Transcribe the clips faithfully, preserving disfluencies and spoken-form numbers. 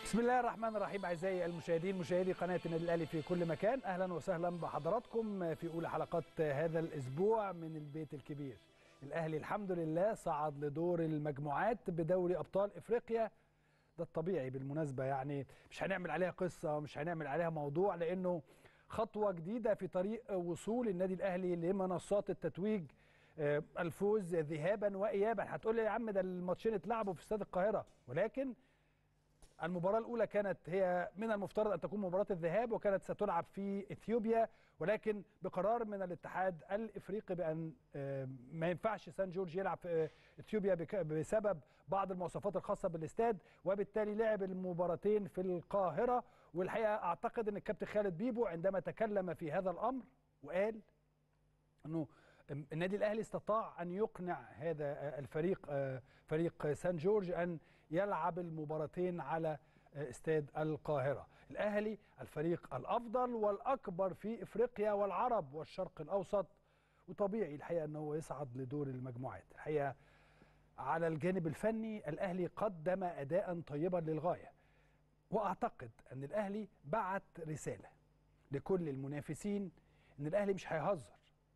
بسم الله الرحمن الرحيم. اعزائي المشاهدين مشاهدي قناه النادي الاهلي في كل مكان، اهلا وسهلا بحضراتكم في اولى حلقات هذا الاسبوع من البيت الكبير. الاهلي الحمد لله صعد لدور المجموعات بدوري ابطال افريقيا. ده الطبيعي بالمناسبه، يعني مش هنعمل عليها قصه ومش هنعمل عليها موضوع، لانه خطوه جديده في طريق وصول النادي الاهلي لمنصات التتويج، الفوز ذهابا وايابا. هتقول لي يا عم ده الماتشين اتلعبوا في استاد القاهره، ولكن المباراة الأولى كانت هي من المفترض أن تكون مباراة الذهاب، وكانت ستلعب في إثيوبيا، ولكن بقرار من الاتحاد الإفريقي بأن ما ينفعش سان جورج يلعب في إثيوبيا بسبب بعض المواصفات الخاصة بالاستاد، وبالتالي لعب المباراتين في القاهرة. والحقيقة أعتقد أن الكابتن خالد بيبو عندما تكلم في هذا الأمر وقال أنه النادي الأهلي استطاع أن يقنع هذا الفريق فريق سان جورج أن يلعب المباراتين على استاد القاهرة. الأهلي الفريق الأفضل والأكبر في إفريقيا والعرب والشرق الأوسط، وطبيعي الحقيقة أنه يصعد لدور المجموعات. الحقيقة على الجانب الفني الأهلي قدم أداء طيبا للغاية، وأعتقد أن الأهلي بعت رسالة لكل المنافسين أن الأهلي مش هيهزر.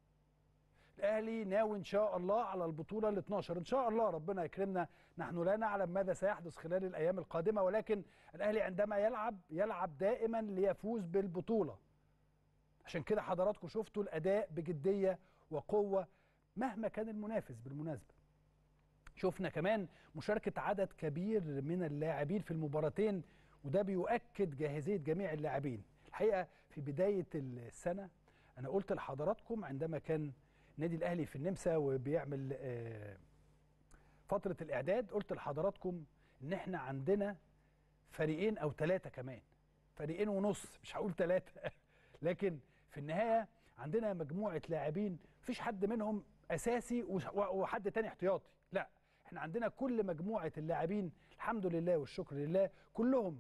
الأهلي ناوي إن شاء الله على البطولة ال اثناشر، إن شاء الله ربنا يكرمنا. نحن لا نعلم ماذا سيحدث خلال الأيام القادمة، ولكن الأهلي عندما يلعب يلعب دائما ليفوز بالبطولة. عشان كده حضراتكم شفتوا الأداء بجدية وقوة مهما كان المنافس. بالمناسبة شفنا كمان مشاركة عدد كبير من اللاعبين في المباراتين، وده بيؤكد جاهزية جميع اللاعبين. الحقيقة في بداية السنة أنا قلت لحضراتكم عندما كان النادي الاهلي في النمسا وبيعمل فتره الاعداد، قلت لحضراتكم ان احنا عندنا فريقين او ثلاثه كمان، فريقين ونص، مش هقول ثلاثه لكن في النهايه عندنا مجموعه لاعبين مفيش حد منهم اساسي وحد تاني احتياطي، لا احنا عندنا كل مجموعه اللاعبين الحمد لله والشكر لله كلهم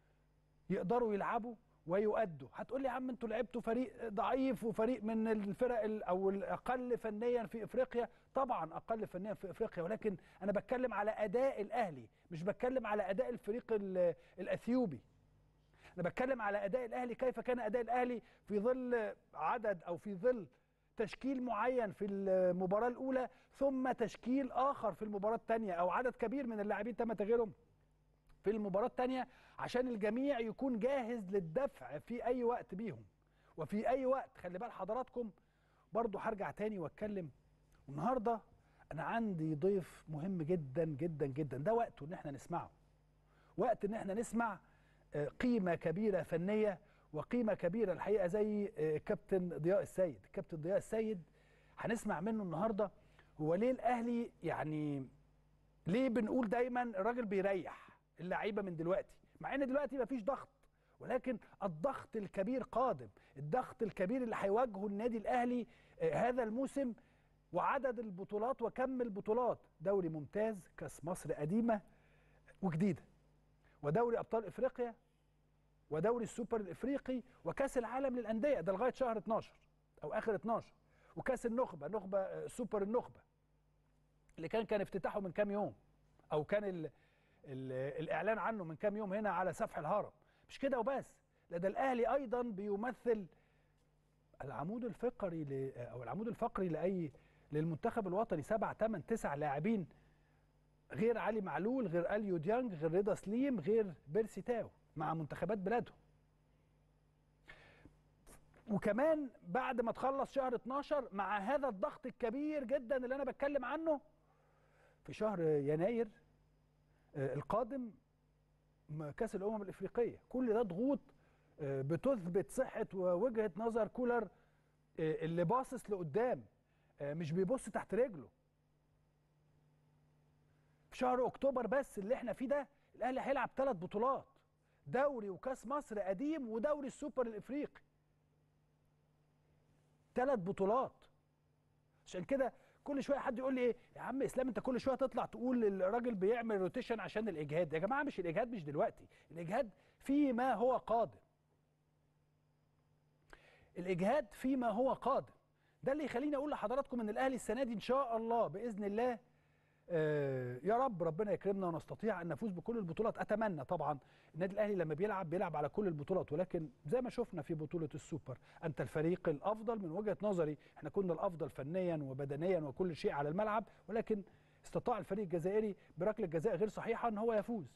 يقدروا يلعبوا ويؤدوا. هتقول لي يا عم انتوا لعبتوا فريق ضعيف وفريق من الفرق او الاقل فنيا في افريقيا. طبعا اقل فنيا في افريقيا، ولكن انا بتكلم على اداء الاهلي، مش بتكلم على اداء الفريق الاثيوبي. انا بتكلم على اداء الاهلي، كيف كان اداء الاهلي في ظل عدد او في ظل تشكيل معين في المباراه الاولى، ثم تشكيل اخر في المباراه الثانيه، او عدد كبير من اللاعبين تم تغييرهم في المباراة الثانية، عشان الجميع يكون جاهز للدفع في أي وقت بيهم وفي أي وقت. خلي بال حضراتكم برضو هرجع تاني واتكلم. النهاردة أنا عندي ضيف مهم جدا جدا جدا، ده وقته إن احنا نسمعه، وقت إن احنا نسمع قيمة كبيرة فنية وقيمة كبيرة الحقيقة زي كابتن ضياء السيد. كابتن ضياء السيد هنسمع منه النهاردة هو ليه الأهلي، يعني ليه بنقول دايما الراجل بيريح اللعيبه من دلوقتي، مع ان دلوقتي مفيش ضغط، ولكن الضغط الكبير قادم. الضغط الكبير اللي هيواجهه النادي الاهلي هذا الموسم، وعدد البطولات وكم البطولات، دوري ممتاز، كاس مصر قديمه وجديده، ودوري ابطال افريقيا، ودوري السوبر الافريقي، وكاس العالم للانديه ده لغايه شهر اتناشر او اخر اتناشر، وكاس النخبه، نخبه سوبر النخبه اللي كان كان افتتاحه من كام يوم، او كان ال الإعلان عنه من كام يوم هنا على سفح الهرم. مش كده وبس، لا ده الأهلي أيضا بيمثل العمود الفقري أو العمود الفقري لأي للمنتخب الوطني، سبع ثمان تسع لاعبين، غير علي معلول، غير أليو ديانج، غير رضا سليم، غير بيرسي تاو مع منتخبات بلادهم. وكمان بعد ما تخلص شهر اتناشر مع هذا الضغط الكبير جدا اللي أنا بتكلم عنه، في شهر يناير القادم كاس الامم الافريقيه. كل ده ضغوط بتثبت صحه ووجهه نظر كولر اللي باصص لقدام، مش بيبص تحت رجله. في شهر اكتوبر بس اللي احنا فيه ده الاهلي هيلعب ثلاث بطولات، دوري وكاس مصر قديم ودوري السوبر الافريقي، ثلاث بطولات. عشان كده كل شويه حد يقول لي ايه يا عم اسلام انت كل شويه تطلع تقول الراجل بيعمل روتيشن عشان الاجهاد. يا جماعه مش الاجهاد، مش دلوقتي، الاجهاد فيما هو قادم، الاجهاد فيما هو قادم. ده اللي يخليني اقول لحضراتكم ان الاهلي السنه دي ان شاء الله باذن الله آه يا رب ربنا يكرمنا ونستطيع ان نفوز بكل البطولات. اتمنى طبعا. النادي الاهلي لما بيلعب بيلعب على كل البطولات، ولكن زي ما شفنا في بطوله السوبر انت الفريق الافضل من وجهه نظري. احنا كنا الافضل فنيا وبدنيا وكل شيء على الملعب، ولكن استطاع الفريق الجزائري بركله جزاء غير صحيحه ان هو يفوز.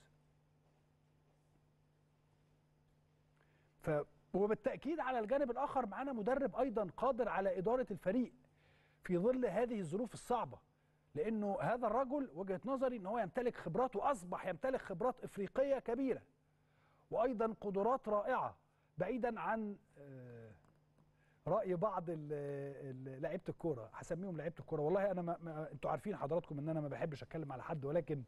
ف وبالتاكيد على الجانب الاخر معانا مدرب ايضا قادر على اداره الفريق في ظل هذه الظروف الصعبه، لانه هذا الرجل وجهه نظري ان هو يمتلك خبرات، واصبح يمتلك خبرات افريقيه كبيره وايضا قدرات رائعه، بعيدا عن راي بعض لعيبه الكوره. هسميهم لعيبه الكوره، والله انا ما ما انتوا عارفين حضراتكم ان انا ما بحبش اتكلم على حد، ولكن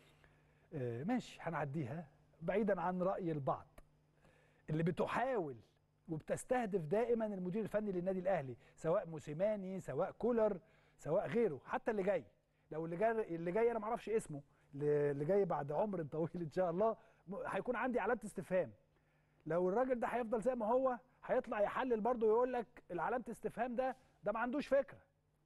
ماشي هنعديها. بعيدا عن راي البعض اللي بتحاول وبتستهدف دائما المدير الفني للنادي الاهلي، سواء موسيماني سواء كولر سواء غيره، حتى اللي جاي. لو اللي جاي اللي جاي انا ما اعرفش اسمه، اللي جاي بعد عمر طويل ان شاء الله هيكون عندي علامه استفهام. لو الراجل ده هيفضل زي ما هو هيطلع يحلل برضه ويقول لك العلامه استفهام ده ده ما عندوش فكره.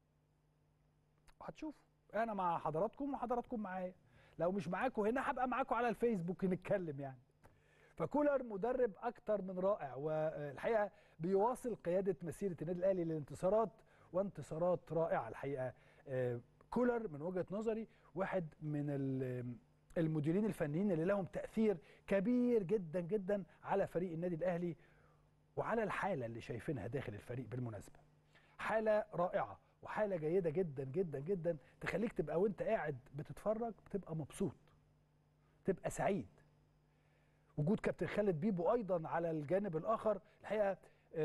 هتشوفوا انا مع حضراتكم وحضراتكم معايا. لو مش معاكم هنا هبقى معاكم على الفيسبوك نتكلم يعني. فكولر مدرب اكتر من رائع، والحقيقه بيواصل قياده مسيره النادي الاهلي للانتصارات وانتصارات رائعه. الحقيقه كولر من وجهه نظري واحد من المديرين الفنيين اللي لهم تاثير كبير جدا جدا على فريق النادي الاهلي وعلى الحاله اللي شايفينها داخل الفريق. بالمناسبه حاله رائعه وحاله جيده جدا جدا جدا، تخليك تبقى وانت قاعد بتتفرج بتبقى مبسوط، تبقى سعيد. وجود كابتن خالد بيبو ايضا على الجانب الاخر، الحقيقه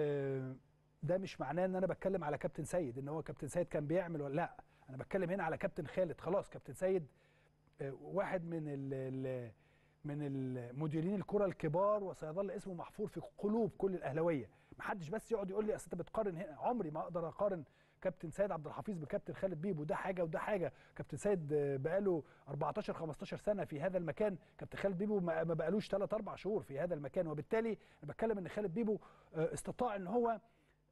ده مش معناه ان انا بتكلم على كابتن سيد ان هو كابتن سيد كان بيعمل ولا لا، انا بتكلم هنا على كابتن خالد. خلاص كابتن سيد واحد من ال من المديرين الكره الكبار، وسيظل اسمه محفور في قلوب كل الاهلاويه. محدش بس يقعد يقول لي اصل انت بتقارن هنا، عمري ما اقدر اقارن كابتن سيد عبد الحفيظ بكابتن خالد بيبو، ده حاجه وده حاجه. كابتن سيد بقاله أربعتاشر خمستاشر سنه في هذا المكان، كابتن خالد بيبو ما بقالوش ثلاثة أربعة شهور في هذا المكان، وبالتالي انا بتكلم ان خالد بيبو استطاع ان هو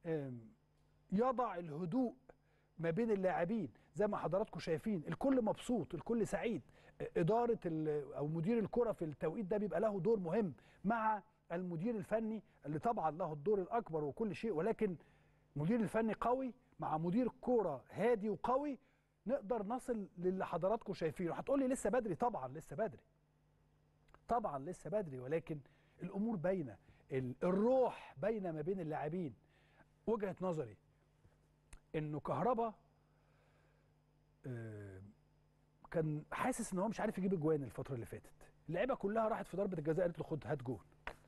يضع الهدوء ما بين اللاعبين زي ما حضراتكم شايفين، الكل مبسوط الكل سعيد. اداره او مدير الكره في التوقيت ده بيبقى له دور مهم مع المدير الفني اللي طبعا له الدور الاكبر وكل شيء، ولكن مدير الفني قوي مع مدير الكوره هادي وقوي نقدر نصل للي حضراتكم شايفينه. هتقول لي لسه بدري، طبعا لسه بدري، طبعا لسه بدري، ولكن الامور باينه، الروح باينه ما بين اللاعبين. وجهه نظري انه كهربا كان حاسس ان هو مش عارف يجيب اجوان الفتره اللي فاتت، اللعيبه كلها راحت في ضربه الجزاء قالت له خد هات جون.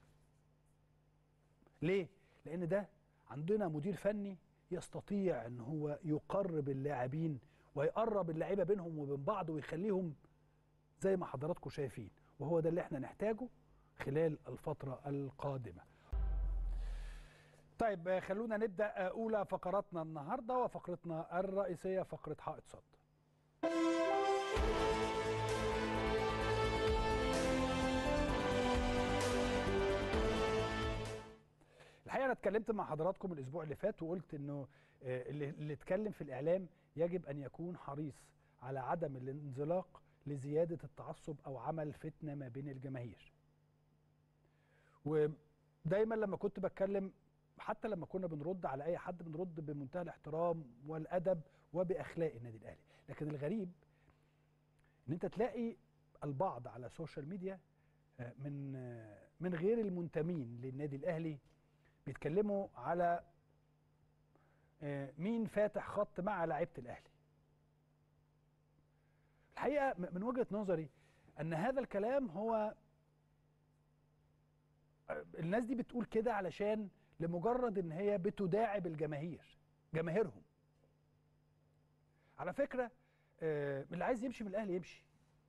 ليه؟ لان ده عندنا مدير فني يستطيع ان هو يقرب اللاعبين ويقرب اللعيبه بينهم وبين بعض ويخليهم زي ما حضراتكم شايفين، وهو ده اللي احنا نحتاجه خلال الفتره القادمه. طيب خلونا نبدا اولى فقراتنا النهارده، وفقرتنا الرئيسيه فقره حائط صد. الحقيقه انا اتكلمت مع حضراتكم الاسبوع اللي فات وقلت انه اللي, اللي اتكلم في الاعلام يجب ان يكون حريص على عدم الانزلاق لزياده التعصب او عمل فتنه ما بين الجماهير. ودايما لما كنت بتكلم، حتى لما كنا بنرد على اي حد بنرد بمنتهى الاحترام والادب وباخلاق النادي الاهلي، لكن الغريب ان انت تلاقي البعض على السوشيال ميديا من من غير المنتمين للنادي الاهلي بيتكلموا على مين فاتح خط مع لعيبه الاهلي. الحقيقه من وجهه نظري ان هذا الكلام هو الناس دي بتقول كده علشان لمجرد ان هي بتداعب الجماهير، جماهيرهم. على فكره اللي عايز يمشي من الاهلي يمشي،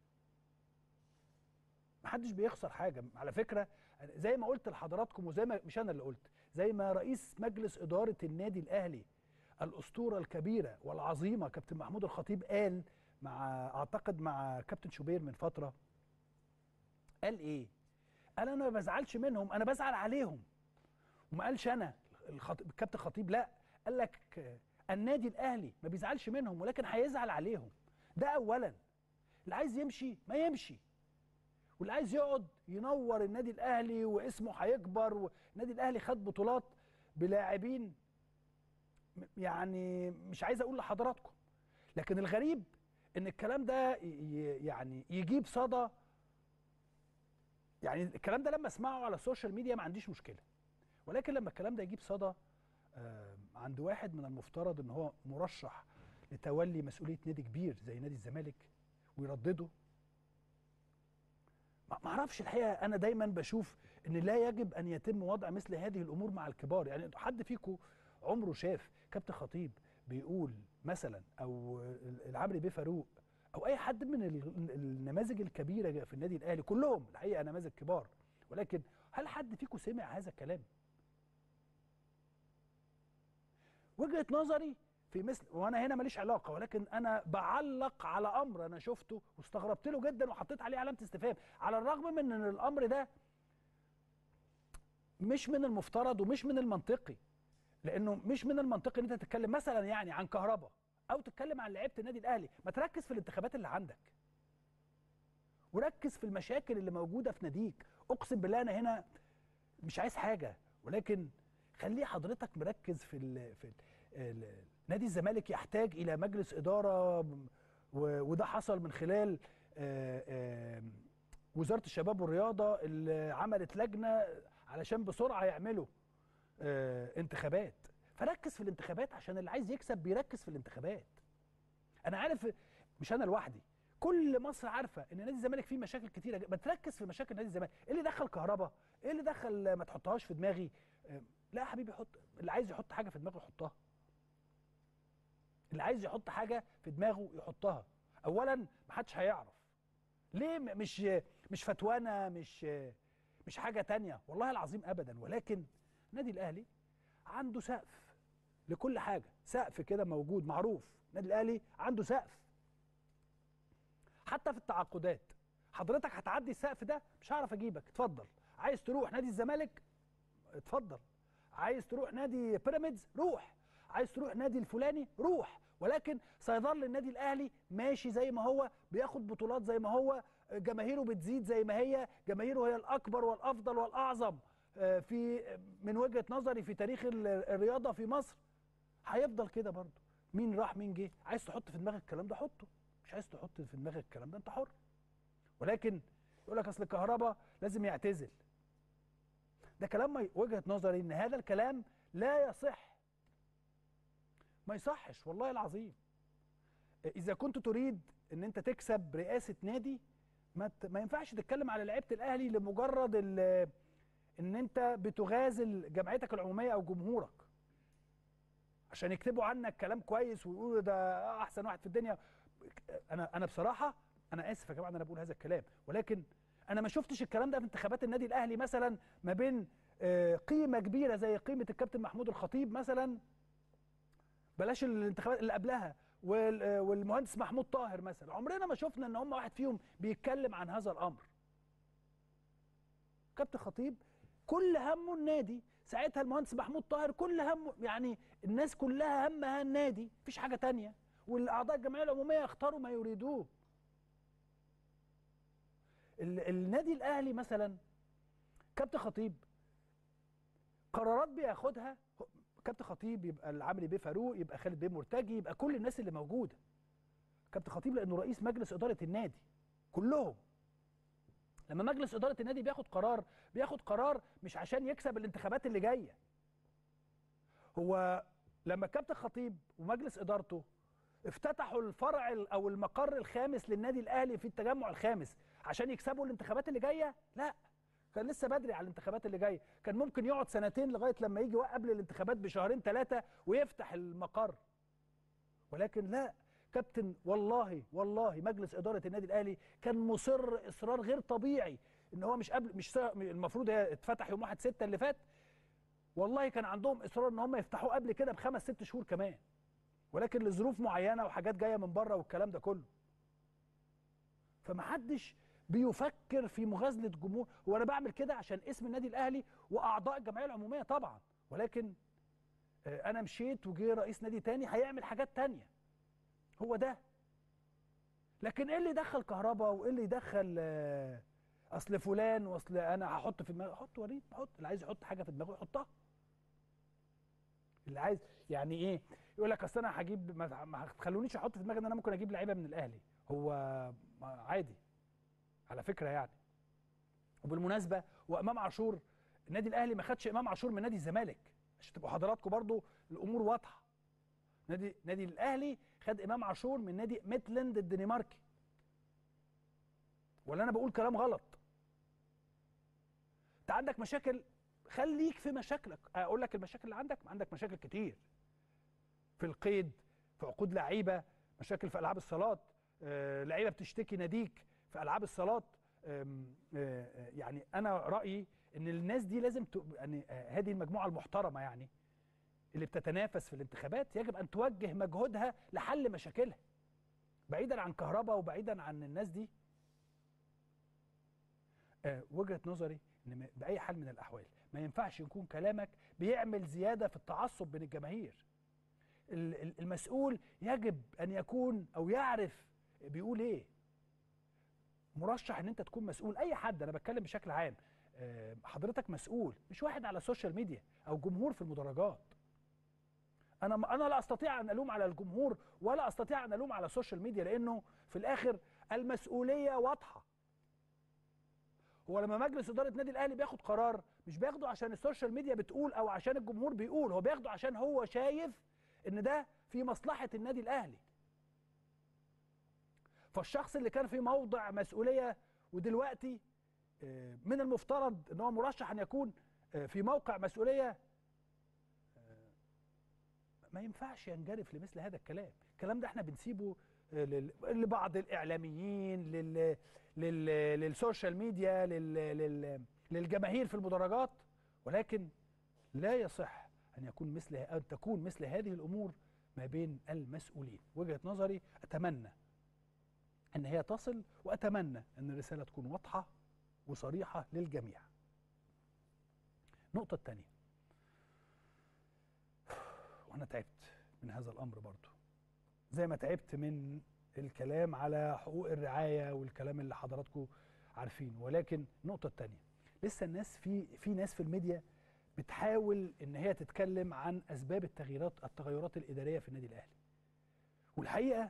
محدش بيخسر حاجه. على فكره زي ما قلت لحضراتكم، وزي ما مش انا اللي قلت، زي ما رئيس مجلس اداره النادي الاهلي الاسطوره الكبيره والعظيمه كابتن محمود الخطيب قال مع اعتقد مع كابتن شوبير من فتره، قال ايه؟ قال انا ما بزعلش منهم، انا بزعل عليهم. وما قالش انا الكابتن خطيب، لا، قال لك النادي الاهلي ما بيزعلش منهم ولكن هيزعل عليهم. ده اولا. اللي عايز يمشي ما يمشي، واللي عايز يقعد ينور النادي الاهلي واسمه هيكبر. والنادي الاهلي خد بطولات بلاعبين يعني مش عايز اقول لحضراتكم، لكن الغريب ان الكلام ده يعني يجيب صدى. يعني الكلام ده لما اسمعه على السوشيال ميديا ما عنديش مشكله، ولكن لما الكلام ده يجيب صدى عند واحد من المفترض ان هو مرشح لتولي مسؤوليه نادي كبير زي نادي الزمالك ويردده، ما اعرفش الحقيقه. انا دايما بشوف ان لا يجب ان يتم وضع مثل هذه الامور مع الكبار. يعني حد فيكم عمره شاف كابتن خطيب بيقول مثلا، او العمري بيه فاروق، او اي حد من النماذج الكبيره في النادي الاهلي، كلهم الحقيقه نماذج كبار، ولكن هل حد فيكم سمع هذا الكلام؟ وجهه نظري في مثل، وانا هنا ماليش علاقه، ولكن انا بعلق على امر انا شفته واستغربت له جدا وحطيت عليه علامه استفهام، على الرغم من ان الامر ده مش من المفترض ومش من المنطقي. لانه مش من المنطقي ان انت تتكلم مثلا يعني عن كهربا او تتكلم عن لعيبه النادي الاهلي. ما تركز في الانتخابات اللي عندك وركز في المشاكل اللي موجوده في ناديك. اقسم بالله انا هنا مش عايز حاجه، ولكن خلي حضرتك مركز في ال في ال نادي الزمالك يحتاج الى مجلس اداره، وده حصل من خلال وزاره الشباب والرياضه اللي عملت لجنه علشان بسرعه يعملوا انتخابات. فركز في الانتخابات عشان اللي عايز يكسب بيركز في الانتخابات. انا عارف مش انا لوحدي، كل مصر عارفه ان نادي الزمالك فيه مشاكل كتيره، ما تركز في مشاكل نادي الزمالك. ايه اللي دخل كهربا؟ ايه اللي دخل ما تحطهاش في دماغي؟ لا يا حبيبي، حط اللي عايز يحط حاجه في دماغه يحطها. اللي عايز يحط حاجه في دماغه يحطها. اولا ما حدش هيعرف ليه، مش مش فتوانه، مش مش حاجه تانية والله العظيم ابدا، ولكن النادي الاهلي عنده سقف لكل حاجه، سقف كده موجود معروف. النادي الاهلي عنده سقف حتى في التعاقدات. حضرتك هتعدي السقف ده مش هعرف اجيبك، اتفضل. عايز تروح نادي الزمالك اتفضل، عايز تروح نادي بيراميدز روح، عايز تروح نادي الفلاني روح، ولكن سيظل النادي الاهلي ماشي زي ما هو، بياخد بطولات زي ما هو، جماهيره بتزيد زي ما هي، جماهيره هي الاكبر والافضل والاعظم في من وجهه نظري في تاريخ الرياضه في مصر. هيفضل كده برضه. مين راح مين جه، عايز تحط في دماغك الكلام ده حطه، مش عايز تحط في دماغك الكلام ده انت حر. ولكن يقول لك اصل الكهرباء لازم يعتزل. ده كلام وجهه نظري ان هذا الكلام لا يصح، ما يصحش والله العظيم. اذا كنت تريد ان انت تكسب رئاسه نادي ما ما ينفعش تتكلم على لعيبه الاهلي لمجرد ان انت بتغازل جمعيتك العموميه او جمهورك عشان يكتبوا عنك كلام كويس ويقولوا ده احسن واحد في الدنيا. انا انا بصراحه انا اسف يا جماعه ان انا بقول هذا الكلام، ولكن انا ما شفتش الكلام ده في انتخابات النادي الاهلي مثلا ما بين قيمه كبيره زي قيمه الكابتن محمود الخطيب مثلا، بلاش الانتخابات اللي قبلها، والمهندس محمود طاهر مثلا. عمرنا ما شفنا ان هم واحد فيهم بيتكلم عن هذا الامر. كابتن خطيب كل همه النادي، ساعتها المهندس محمود طاهر كل همه، يعني الناس كلها همها النادي، مفيش حاجه تانية، والاعضاء الجمعيه العموميه يختاروا ما يريدوه. النادي الاهلي مثلا كابتن خطيب قرارات بياخدها، كابتن خطيب يبقى العمري بيه فاروق، يبقى خالد بيه مرتجي، يبقى كل الناس اللي موجوده. كابتن خطيب لانه رئيس مجلس اداره النادي كلهم. لما مجلس اداره النادي بياخد قرار، بياخد قرار مش عشان يكسب الانتخابات اللي جايه. هو لما كابتن خطيب ومجلس ادارته افتتحوا الفرع او المقر الخامس للنادي الاهلي في التجمع الخامس عشان يكسبوا الانتخابات اللي جايه؟ لا، كان لسه بدري على الانتخابات اللي جايه، كان ممكن يقعد سنتين لغايه لما يجي قبل الانتخابات بشهرين ثلاثه ويفتح المقر. ولكن لا، كابتن والله والله مجلس اداره النادي الاهلي كان مصر اصرار غير طبيعي ان هو مش قبل، مش المفروض هي اتفتح يوم واحد ستة اللي فات، والله كان عندهم اصرار ان هم يفتحوه قبل كده بخمس ست شهور كمان، ولكن لظروف معينه وحاجات جايه من بره والكلام ده كله. فمحدش بيفكر في مغازله جمهور. هو انا بعمل كده عشان اسم النادي الاهلي واعضاء الجمعيه العموميه طبعا، ولكن انا مشيت وجه رئيس نادي تاني هيعمل حاجات تانيه. هو ده. لكن ايه اللي دخل كهرباء وايه اللي يدخل آه، اصل فلان واصل انا هحط في دماغي، حط وليد، حط اللي عايز يحط حاجه في دماغه يحطها. اللي عايز يعني ايه يقول لك اصل انا هجيب، ما ما تخلونيش احط في دماغي ان انا ممكن اجيب لعيبه من الاهلي. هو عادي على فكره يعني. وبالمناسبه وامام عاشور، النادي الاهلي ما خدش امام عاشور من نادي الزمالك، عشان تبقوا حضراتكم برضو الامور واضحه. نادي نادي الاهلي خد امام عاشور من نادي ميتلاند الدنماركي. ولا انا بقول كلام غلط؟ انت عندك مشاكل، خليك في مشاكلك. اقول لك المشاكل اللي عندك، عندك مشاكل كتير في القيد، في عقود لعيبه، مشاكل في العاب الصالات، آه، لعيبه بتشتكي ناديك في العاب الصالات. آم، آه، آه، يعني انا رايي ان الناس دي لازم ت... يعني آه، هذه المجموعه المحترمه يعني اللي بتتنافس في الانتخابات يجب ان توجه مجهودها لحل مشاكلها، بعيدا عن كهرباء وبعيدا عن الناس دي. آه، وجهه نظري ان م- باي حال من الاحوال ما ينفعش يكون كلامك بيعمل زياده في التعصب بين الجماهير. ال- ال- المسؤول يجب ان يكون او يعرف بيقول ايه. مرشح ان انت تكون مسؤول، اي حد، انا بتكلم بشكل عام. آه، حضرتك مسؤول، مش واحد على السوشيال ميديا او جمهور في المدرجات. انا انا لا استطيع ان الوم على الجمهور ولا استطيع ان الوم على السوشيال ميديا، لانه في الاخر المسؤوليه واضحه. هو لما مجلس اداره نادي الاهلي بياخد قرار مش بياخده عشان السوشيال ميديا بتقول او عشان الجمهور بيقول، هو بياخده عشان هو شايف ان ده في مصلحه النادي الاهلي. فالشخص اللي كان في موضع مسؤوليه ودلوقتي آه، من المفترض ان هو مرشح ان يكون آه، في موقع مسؤوليه، ما ينفعش ينجرف لمثل هذا الكلام. الكلام ده احنا بنسيبه آه، لل- لبعض الاعلاميين، لل... لل... للسوشيال ميديا، لل... لل... للجماهير في المدرجات. ولكن لا يصح ان يكون مثل ان تكون مثل هذه الامور ما بين المسؤولين. وجهة نظري اتمنى ان هي تصل، واتمنى ان الرسالة تكون واضحة وصريحة للجميع. النقطة الثانية، وانا تعبت من هذا الامر برضو، زي ما تعبت من الكلام على حقوق الرعاية والكلام اللي حضراتكم عارفينه. ولكن النقطة الثانية، لسه الناس في في ناس في الميديا بتحاول ان هي تتكلم عن اسباب التغييرات التغيرات الاداريه في النادي الاهلي. والحقيقه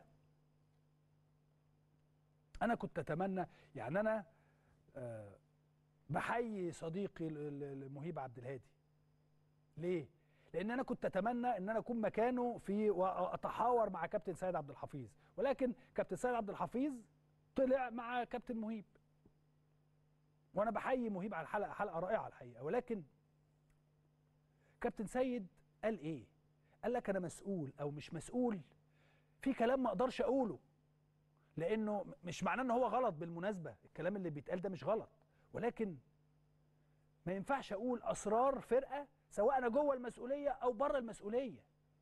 انا كنت اتمنى، يعني انا آه، بحيي صديقي ال- ال- المهيب عبد الهادي. ليه؟ لان انا كنت اتمنى ان انا اكون مكانه في واتحاور مع كابتن سيد عبد الحفيظ، ولكن كابتن سيد عبد الحفيظ طلع مع كابتن مهيب. وانا بحيي مهيب على الحلقه، حلقه رائعه الحقيقه. ولكن كابتن سيد قال ايه؟ قال لك انا مسؤول او مش مسؤول، في كلام ما اقدرش اقوله، لانه مش معناه ان هو غلط. بالمناسبه الكلام اللي بيتقال ده مش غلط، ولكن ما ينفعش اقول اسرار فرقه سواء انا جوه المسؤوليه او بره المسؤوليه.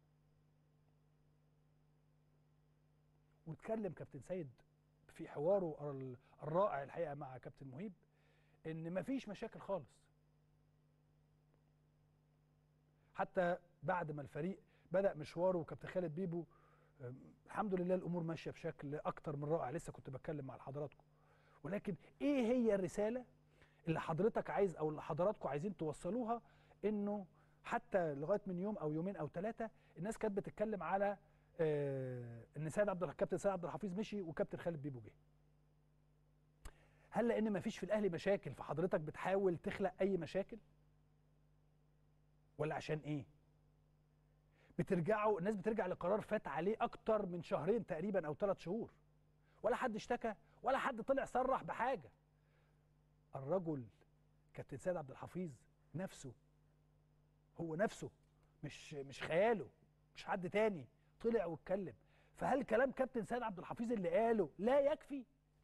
واتكلم كابتن سيد في حواره ال- الرائع الحقيقه مع كابتن مهيب ان مفيش مشاكل خالص. حتى بعد ما الفريق بدأ مشواره وكابتن خالد بيبو، أم، الحمد لله الامور ماشيه بشكل اكتر من رائع. لسه كنت بتكلم مع حضراتكم. ولكن ايه هي الرساله اللي حضرتك عايز او اللي حضراتكم عايزين توصلوها؟ انه حتى لغايه من يوم او يومين او ثلاثه الناس كانت بتتكلم على آه ان سيد عبد الح- كابتن سيد عبد الحفيظ مشي وكابتن خالد بيبو جه. هل لان ما فيش في الاهلي مشاكل فحضرتك بتحاول تخلق اي مشاكل؟ ولا عشان ايه؟ بترجعوا الناس بترجع لقرار فات عليه اكتر من شهرين تقريبا او ثلاث شهور، ولا حد اشتكى ولا حد طلع صرح بحاجه. الرجل كابتن سيد عبد الحفيظ نفسه، هو نفسه، مش مش خياله، مش حد تاني، طلع واتكلم. فهل كلام كابتن سيد عبد الحفيظ اللي قاله لا يكفي؟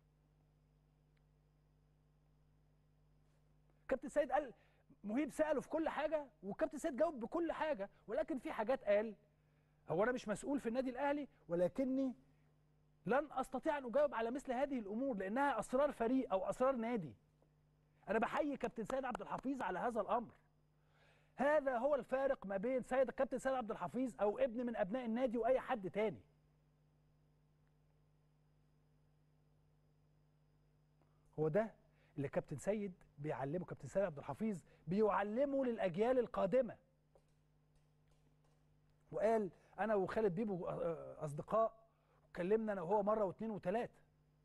كابتن سيد قال، مهيب سأله في كل حاجة وكابتن سيد جاوب بكل حاجة، ولكن في حاجات قال هو أنا مش مسؤول في النادي الأهلي ولكني لن أستطيع أن أجاوب على مثل هذه الأمور لأنها أسرار فريق أو أسرار نادي. أنا بحيي كابتن سيد عبد الحفيظ على هذا الأمر. هذا هو الفارق ما بين سيد كابتن سيد عبد الحفيظ أو ابن من أبناء النادي وأي حد تاني. هو ده اللي كابتن سيد بيعلمه، كابتن سيد عبد الحفيظ بيعلمه للاجيال القادمه. وقال انا وخالد بيبو اصدقاء، وكلمنا انا وهو مره واثنين وثلاثه.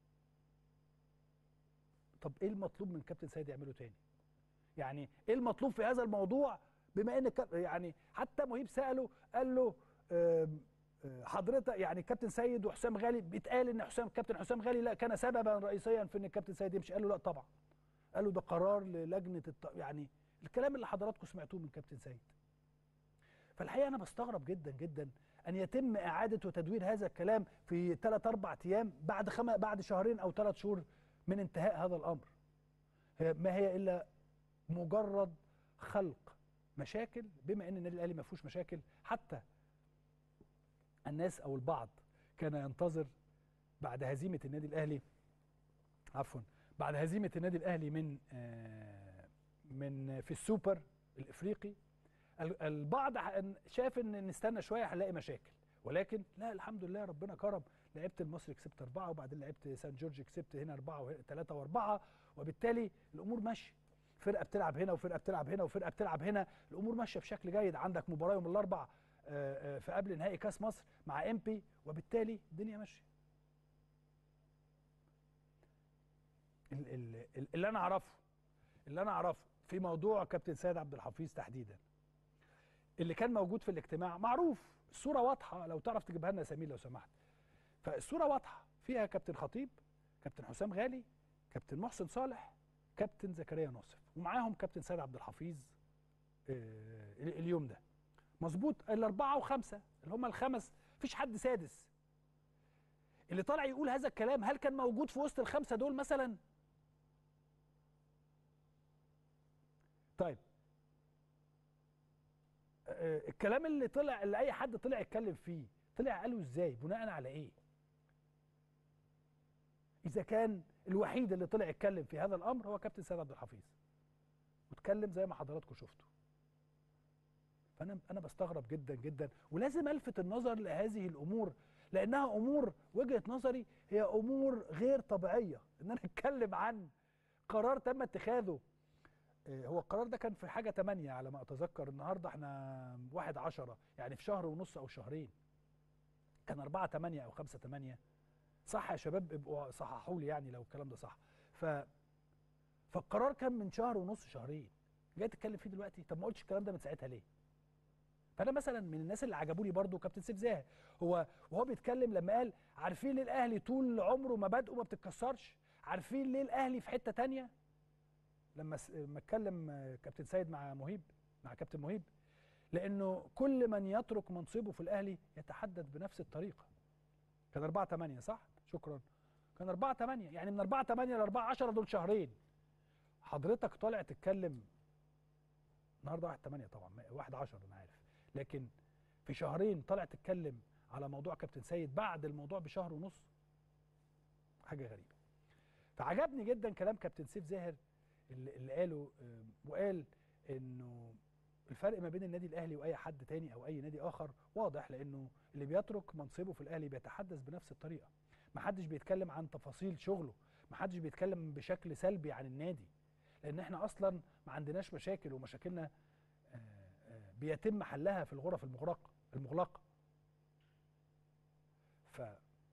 طب ايه المطلوب من كابتن سيد يعمله تاني؟ يعني ايه المطلوب في هذا الموضوع؟ بما ان يعني حتى مهيب ساله قال له حضرتك يعني كابتن سيد وحسام غالي، بيتقال ان حسام كابتن حسام غالي لا كان سببا رئيسيا في ان الكابتن سيد يمشي. قال له لا طبعا. قال له ده قرار للجنه الط... يعني الكلام اللي حضراتكم سمعتوه من كابتن سيد. فالحقيقه انا بستغرب جدا جدا ان يتم اعاده وتدوير هذا الكلام في ثلاث اربع ايام بعد خم... بعد شهرين او ثلاث شهور من انتهاء هذا الامر. هي ما هي الا مجرد خلق مشاكل، بما ان النادي الاهلي ما فيهوش مشاكل. حتى الناس او البعض كان ينتظر بعد هزيمه النادي الاهلي عفوا بعد هزيمه النادي الاهلي من آه من في السوبر الافريقي، البعض شاف ان نستنى شويه هنلاقي مشاكل، ولكن لا الحمد لله ربنا كرم. لعبت المصري كسبت اربعه، وبعدين لعبت سان جورج كسبت هنا اربعه وثلاثه واربعه، وبالتالي الامور ماشيه. فرقه بتلعب هنا وفرقه بتلعب هنا وفرقه بتلعب هنا، الامور ماشيه بشكل جيد. عندك مباراه يوم الاربعاء في قبل نهائي كاس مصر مع امبي، وبالتالي الدنيا ماشيه. اللي انا اعرفه اللي انا اعرفه في موضوع كابتن سيد عبد الحفيظ تحديدا، اللي كان موجود في الاجتماع معروف، الصوره واضحه، لو تعرف تجيبها لنا يا سمير لو سمحت. فالصوره واضحه فيها كابتن خطيب، كابتن حسام غالي، كابتن محسن صالح، كابتن زكريا ناصف، ومعاهم كابتن سيد عبد الحفيظ آه اليوم ده. مظبوط، الاربعه وخمسه اللي هم الخمس، مفيش حد سادس. اللي طالع يقول هذا الكلام هل كان موجود في وسط الخمسه دول مثلا؟ طيب آه الكلام اللي طلع، اللي اي حد طلع يتكلم فيه، طلع قاله ازاي؟ بناء على ايه؟ اذا كان الوحيد اللي طلع يتكلم في هذا الامر هو كابتن سيد عبد الحفيظ، واتكلم زي ما حضراتكم شفتوا. فانا انا بستغرب جدا جدا، ولازم الفت النظر لهذه الامور، لانها امور وجهه نظري هي امور غير طبيعيه. ان انا اتكلم عن قرار تم اتخاذه، هو القرار ده كان في حاجه تمانية على ما اتذكر، النهارده احنا واحد عشرة، يعني في شهر ونص او شهرين. كان اربعة تمانية او خمسة تمانية، صح يا شباب؟ ابقوا صححوا لي يعني لو الكلام ده صح. ف فالقرار كان من شهر ونص شهرين، جاي تتكلم فيه دلوقتي؟ طب ما قلتش الكلام ده من ساعتها ليه؟ فانا مثلا من الناس اللي عجبوني برضو كابتن سيف زاهر، هو وهو بيتكلم لما قال عارفين ليه الاهلي طول عمره مبادئه ما بتتكسرش؟ عارفين ليه الاهلي في حته ثانيه؟ لما لما اتكلم كابتن سيد مع مهيب مع كابتن مهيب، لانه كل من يترك منصبه في الاهلي يتحدث بنفس الطريقه. كان اربعة تمانية صح؟ شكرا. كان اربعة تمانية، يعني من اربعة تمانية ل اربعة عشرة دول شهرين. حضرتك طالع تتكلم النهارده واحد تمانية طبعا، واحد عشرة انا عارف، لكن في شهرين طالع تتكلم على موضوع كابتن سيد بعد الموضوع بشهر ونص. حاجه غريبه. فعجبني جدا كلام كابتن سيف زاهر اللي, اللي قاله، وقال انه الفرق ما بين النادي الاهلي واي حد تاني او اي نادي اخر واضح، لانه اللي بيترك منصبه في الاهلي بيتحدث بنفس الطريقه. ما حدش بيتكلم عن تفاصيل شغله، ما حدش بيتكلم بشكل سلبي عن النادي، لان احنا اصلا ما عندناش مشاكل، ومشاكلنا بيتم حلها في الغرف المغلقه المغلقه. ف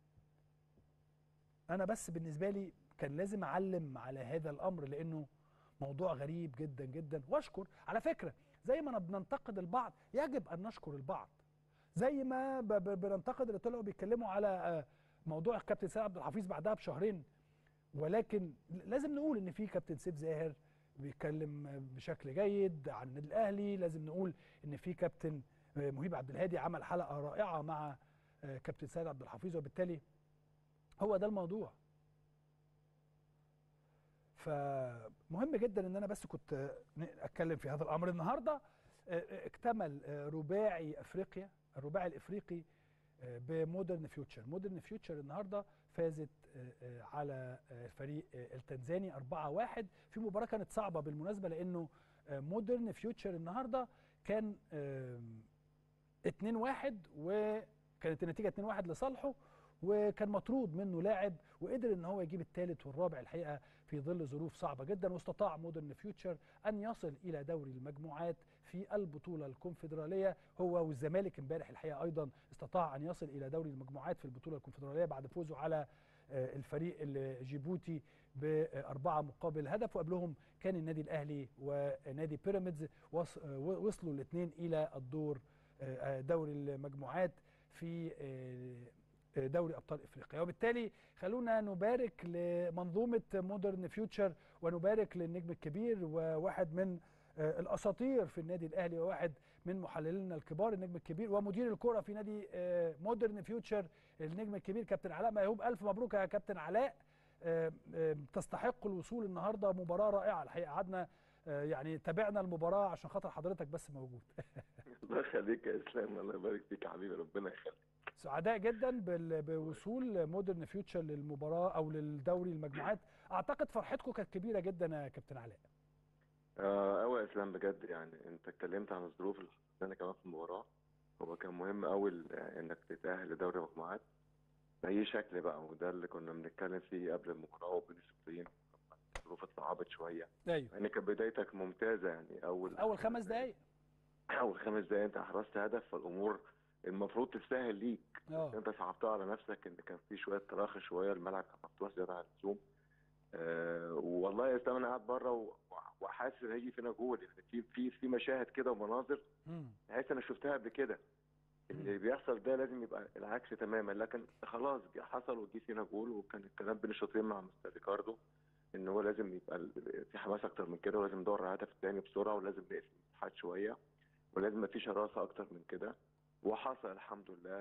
انا بس بالنسبه لي كان لازم اعلم على هذا الامر، لانه موضوع غريب جدا جدا. واشكر على فكره، زي ما بننتقد البعض يجب ان نشكر البعض، زي ما بننتقد اللي طلعوا بيتكلموا على موضوع كابتن سيد عبد الحفيظ بعدها بشهرين، ولكن لازم نقول ان في كابتن سيف زاهر بيتكلم بشكل جيد عن النادي الاهلي، لازم نقول ان في كابتن مهيب عبد الهادي عمل حلقه رائعه مع كابتن سيد عبد الحفيظ، وبالتالي هو ده الموضوع. فمهم جدا ان انا بس كنت اتكلم في هذا الامر. النهارده اكتمل رباعي افريقيا، الرباعي الافريقي بمودرن فيوتشر. مودرن فيوتشر النهارده فازت على الفريق التنزاني اربعة واحد في مباراه كانت صعبه بالمناسبه، لانه مودرن فيوتشر النهارده كان اتنين واحد، وكانت النتيجه اتنين واحد لصالحه، وكان مطرود منه لاعب، وقدر ان هو يجيب الثالث والرابع الحقيقه في ظل ظروف صعبه جدا، واستطاع مودرن فيوتشر ان يصل الى دوري المجموعات في البطوله الكونفدراليه. هو والزمالك امبارح الحقيقه ايضا استطاع ان يصل الى دوري المجموعات في البطوله الكونفدراليه بعد فوزه على الفريق الجيبوتي بأربعة مقابل هدف، وقبلهم كان النادي الأهلي ونادي بيراميدز وصلوا الاثنين إلى الدور دوري المجموعات في دوري أبطال إفريقيا. وبالتالي خلونا نبارك لمنظومة مودرن فيوتشر ونبارك للنجم الكبير وواحد من الأساطير في النادي الأهلي وواحد من محللينا الكبار، النجم الكبير ومدير الكرة في نادي مودرن فيوتشر النجم الكبير كابتن علاء ميهوب. ألف مبروك يا كابتن علاء، تستحق الوصول النهارده، مباراة رائعة الحقيقة. قعدنا يعني تابعنا المباراة عشان خاطر حضرتك بس موجود. الله يخليك يا اسلام، الله يبارك فيك يا حبيبي، ربنا يخليك. سعداء جدا بوصول مودرن فيوتشر للمباراة أو للدوري المجموعات. أعتقد فرحتكم كانت كبيرة جدا يا كابتن علاء. اه قوي يا اسلام بجد، يعني انت اتكلمت عن الظروف اللي حصلت لنا كمان في المباراه. هو كان مهم قوي انك تتاهل لدوري المجموعات باي شكل بقى، وده اللي كنا بنتكلم فيه قبل المباراه وبين الشوطين. الظروف اتصعبت شويه، ايوه يعني كانت بدايتك ممتازه، يعني اول اول خمس دقائق اول خمس دقائق انت حرزت هدف، فالامور المفروض تستاهل ليك. اه انت صعبتها على نفسك، ان كان في شويه تراخي شويه، الملعب كان مفتوح زياده عن اللزوم. أه والله يا اسلام انا قاعد بره وحاسس ان هيجي فينا جول، في في في مشاهد كده ومناظر بحيث انا شفتها قبل كده. اللي بيحصل ده لازم يبقى العكس تماما، لكن خلاص حصل وجي فينا جول، وكان الكلام بين الشوطين مع مستر ريكاردو ان هو لازم يبقى في حماس اكتر من كده، ولازم ندور على الهدف الثاني بسرعه، ولازم نقفل المساحات شويه، ولازم ما فيش شراسه اكتر من كده. وحصل الحمد لله.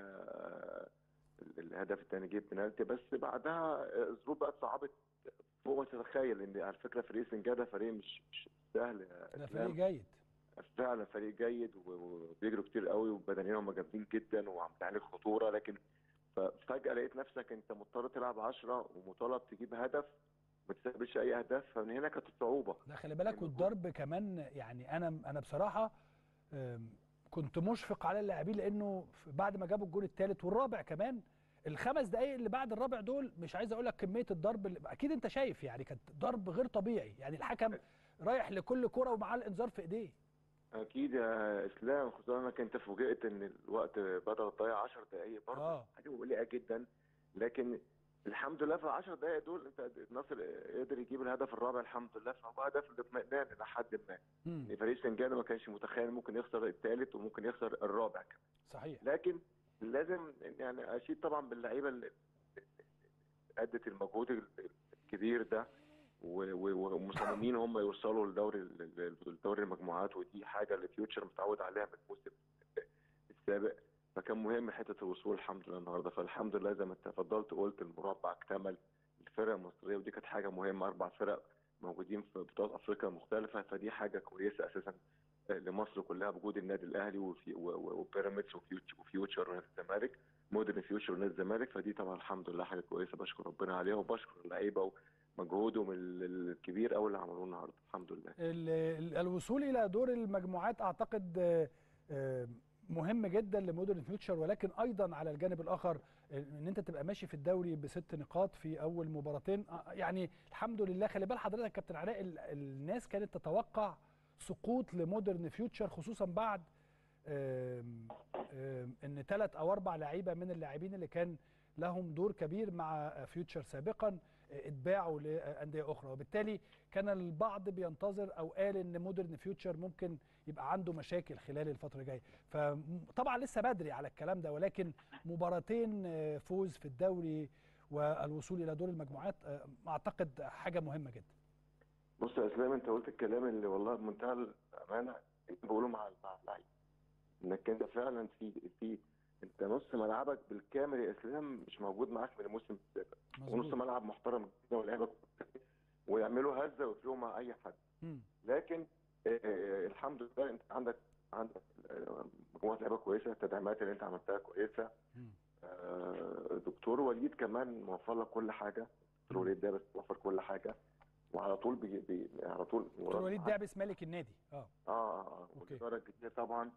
الهدف الثاني جه بنالتي، بس بعدها الظروف بقى اتصعبت فوق ما تتخيل. ان على فكره فريق سنجاده فريق مش مش سهل، ده فريق جيد فعلا، فريق جيد وبيجروا كتير قوي، وبدنيا هم جامدين جدا وعاملين عليك خطوره، لكن فجاه لقيت نفسك انت مضطر تلعب عشرة ومطالب تجيب هدف، ما تستقبلش اي اهداف. فمن هنا كانت الصعوبه. ده خلي بالك، والضرب كمان. يعني انا انا بصراحه كنت مشفق على اللاعبين، لانه بعد ما جابوا الجول الثالث والرابع كمان، الخمس دقائق اللي بعد الرابع دول مش عايز اقول لك كميه الضرب اللي اكيد انت شايف، يعني كانت ضرب غير طبيعي. يعني الحكم رايح لكل كره ومعاه الانذار في ايديه. اكيد يا اسلام، خصوصا انك انت فوجئت ان الوقت بدل تضيع عشر دقائق برضه آه. حاجه مقلقه جدا، لكن الحمد لله في العشر دقائق دول انت النصر قدر يجيب الهدف الرابع الحمد لله، فهو هدف الاطمئنان الى حد ما. ان فريق سنجاده ما كانش متخيل ممكن يخسر الثالث وممكن يخسر الرابع كمان. صحيح. لكن لازم يعني اشيد طبعا باللعيبه اللي ادت المجهود الكبير ده، ومصممين هم يوصلوا لدوري لدوري المجموعات، ودي حاجه اللي فيوتشر متعود عليها من الموسم السابق. فكان مهم حته الوصول الحمد لله النهارده. فالحمد لله زي ما انت تفضلت قلت المربع اكتمل، الفرق المصريه، ودي كانت حاجه مهمه. اربع فرق موجودين في بطولات افريقيا مختلفه، فدي حاجه كويسه اساسا لمصر كلها بوجود النادي الاهلي وبيراميدز وفيوتشر ونادي الزمالك، مودرن فيوتشر ونادي الزمالك. فدي طبعا الحمد لله حاجه كويسه، بشكر ربنا عليها وبشكر اللعيبه مجهودهم الكبير قوي اللي عملوه النهارده الحمد لله. الوصول الى دور المجموعات اعتقد مهم جدا لمودرن فيوتشر، ولكن ايضا على الجانب الاخر ان انت تبقى ماشي في الدوري بست نقاط في اول مباراتين، يعني الحمد لله. خلي بال حضرتك كابتن علاء، الناس كانت تتوقع سقوط لمودرن فيوتشر، خصوصا بعد آم آم ان ثلاث او اربع لعيبه من اللاعبين اللي كان لهم دور كبير مع فيوتشر سابقا اتباعوا لانديه اخرى، وبالتالي كان البعض بينتظر او قال ان مودرن فيوتشر ممكن يبقى عنده مشاكل خلال الفتره الجايه. فطبعا لسه بدري على الكلام ده، ولكن مباراتين فوز في الدوري والوصول الى دور المجموعات اعتقد حاجه مهمه جدا. بص يا اسلام، انت قلت الكلام اللي والله بمنتهى الامانه اللي بقوله مع اللعيبه، انك انت فعلا في في انت نص ملعبك بالكامل يا اسلام مش موجود معاك من الموسم السابق، ونص ملعب محترم جدا ولاعيبه ويعملوا هزه ويفرقوا مع اي حد. م. لكن آه الحمد لله انت عندك عندك مجموعه لعيبه كويسه، التدعيمات اللي انت عملتها كويسه. آه دكتور وليد كمان موفر لك كل حاجه، دكتور وليد ده بس موفر كل حاجه، وعلى طول بي بي على طول دكتور وليد دعبس مالك النادي. اه اه اه والاداره الجديده طبعا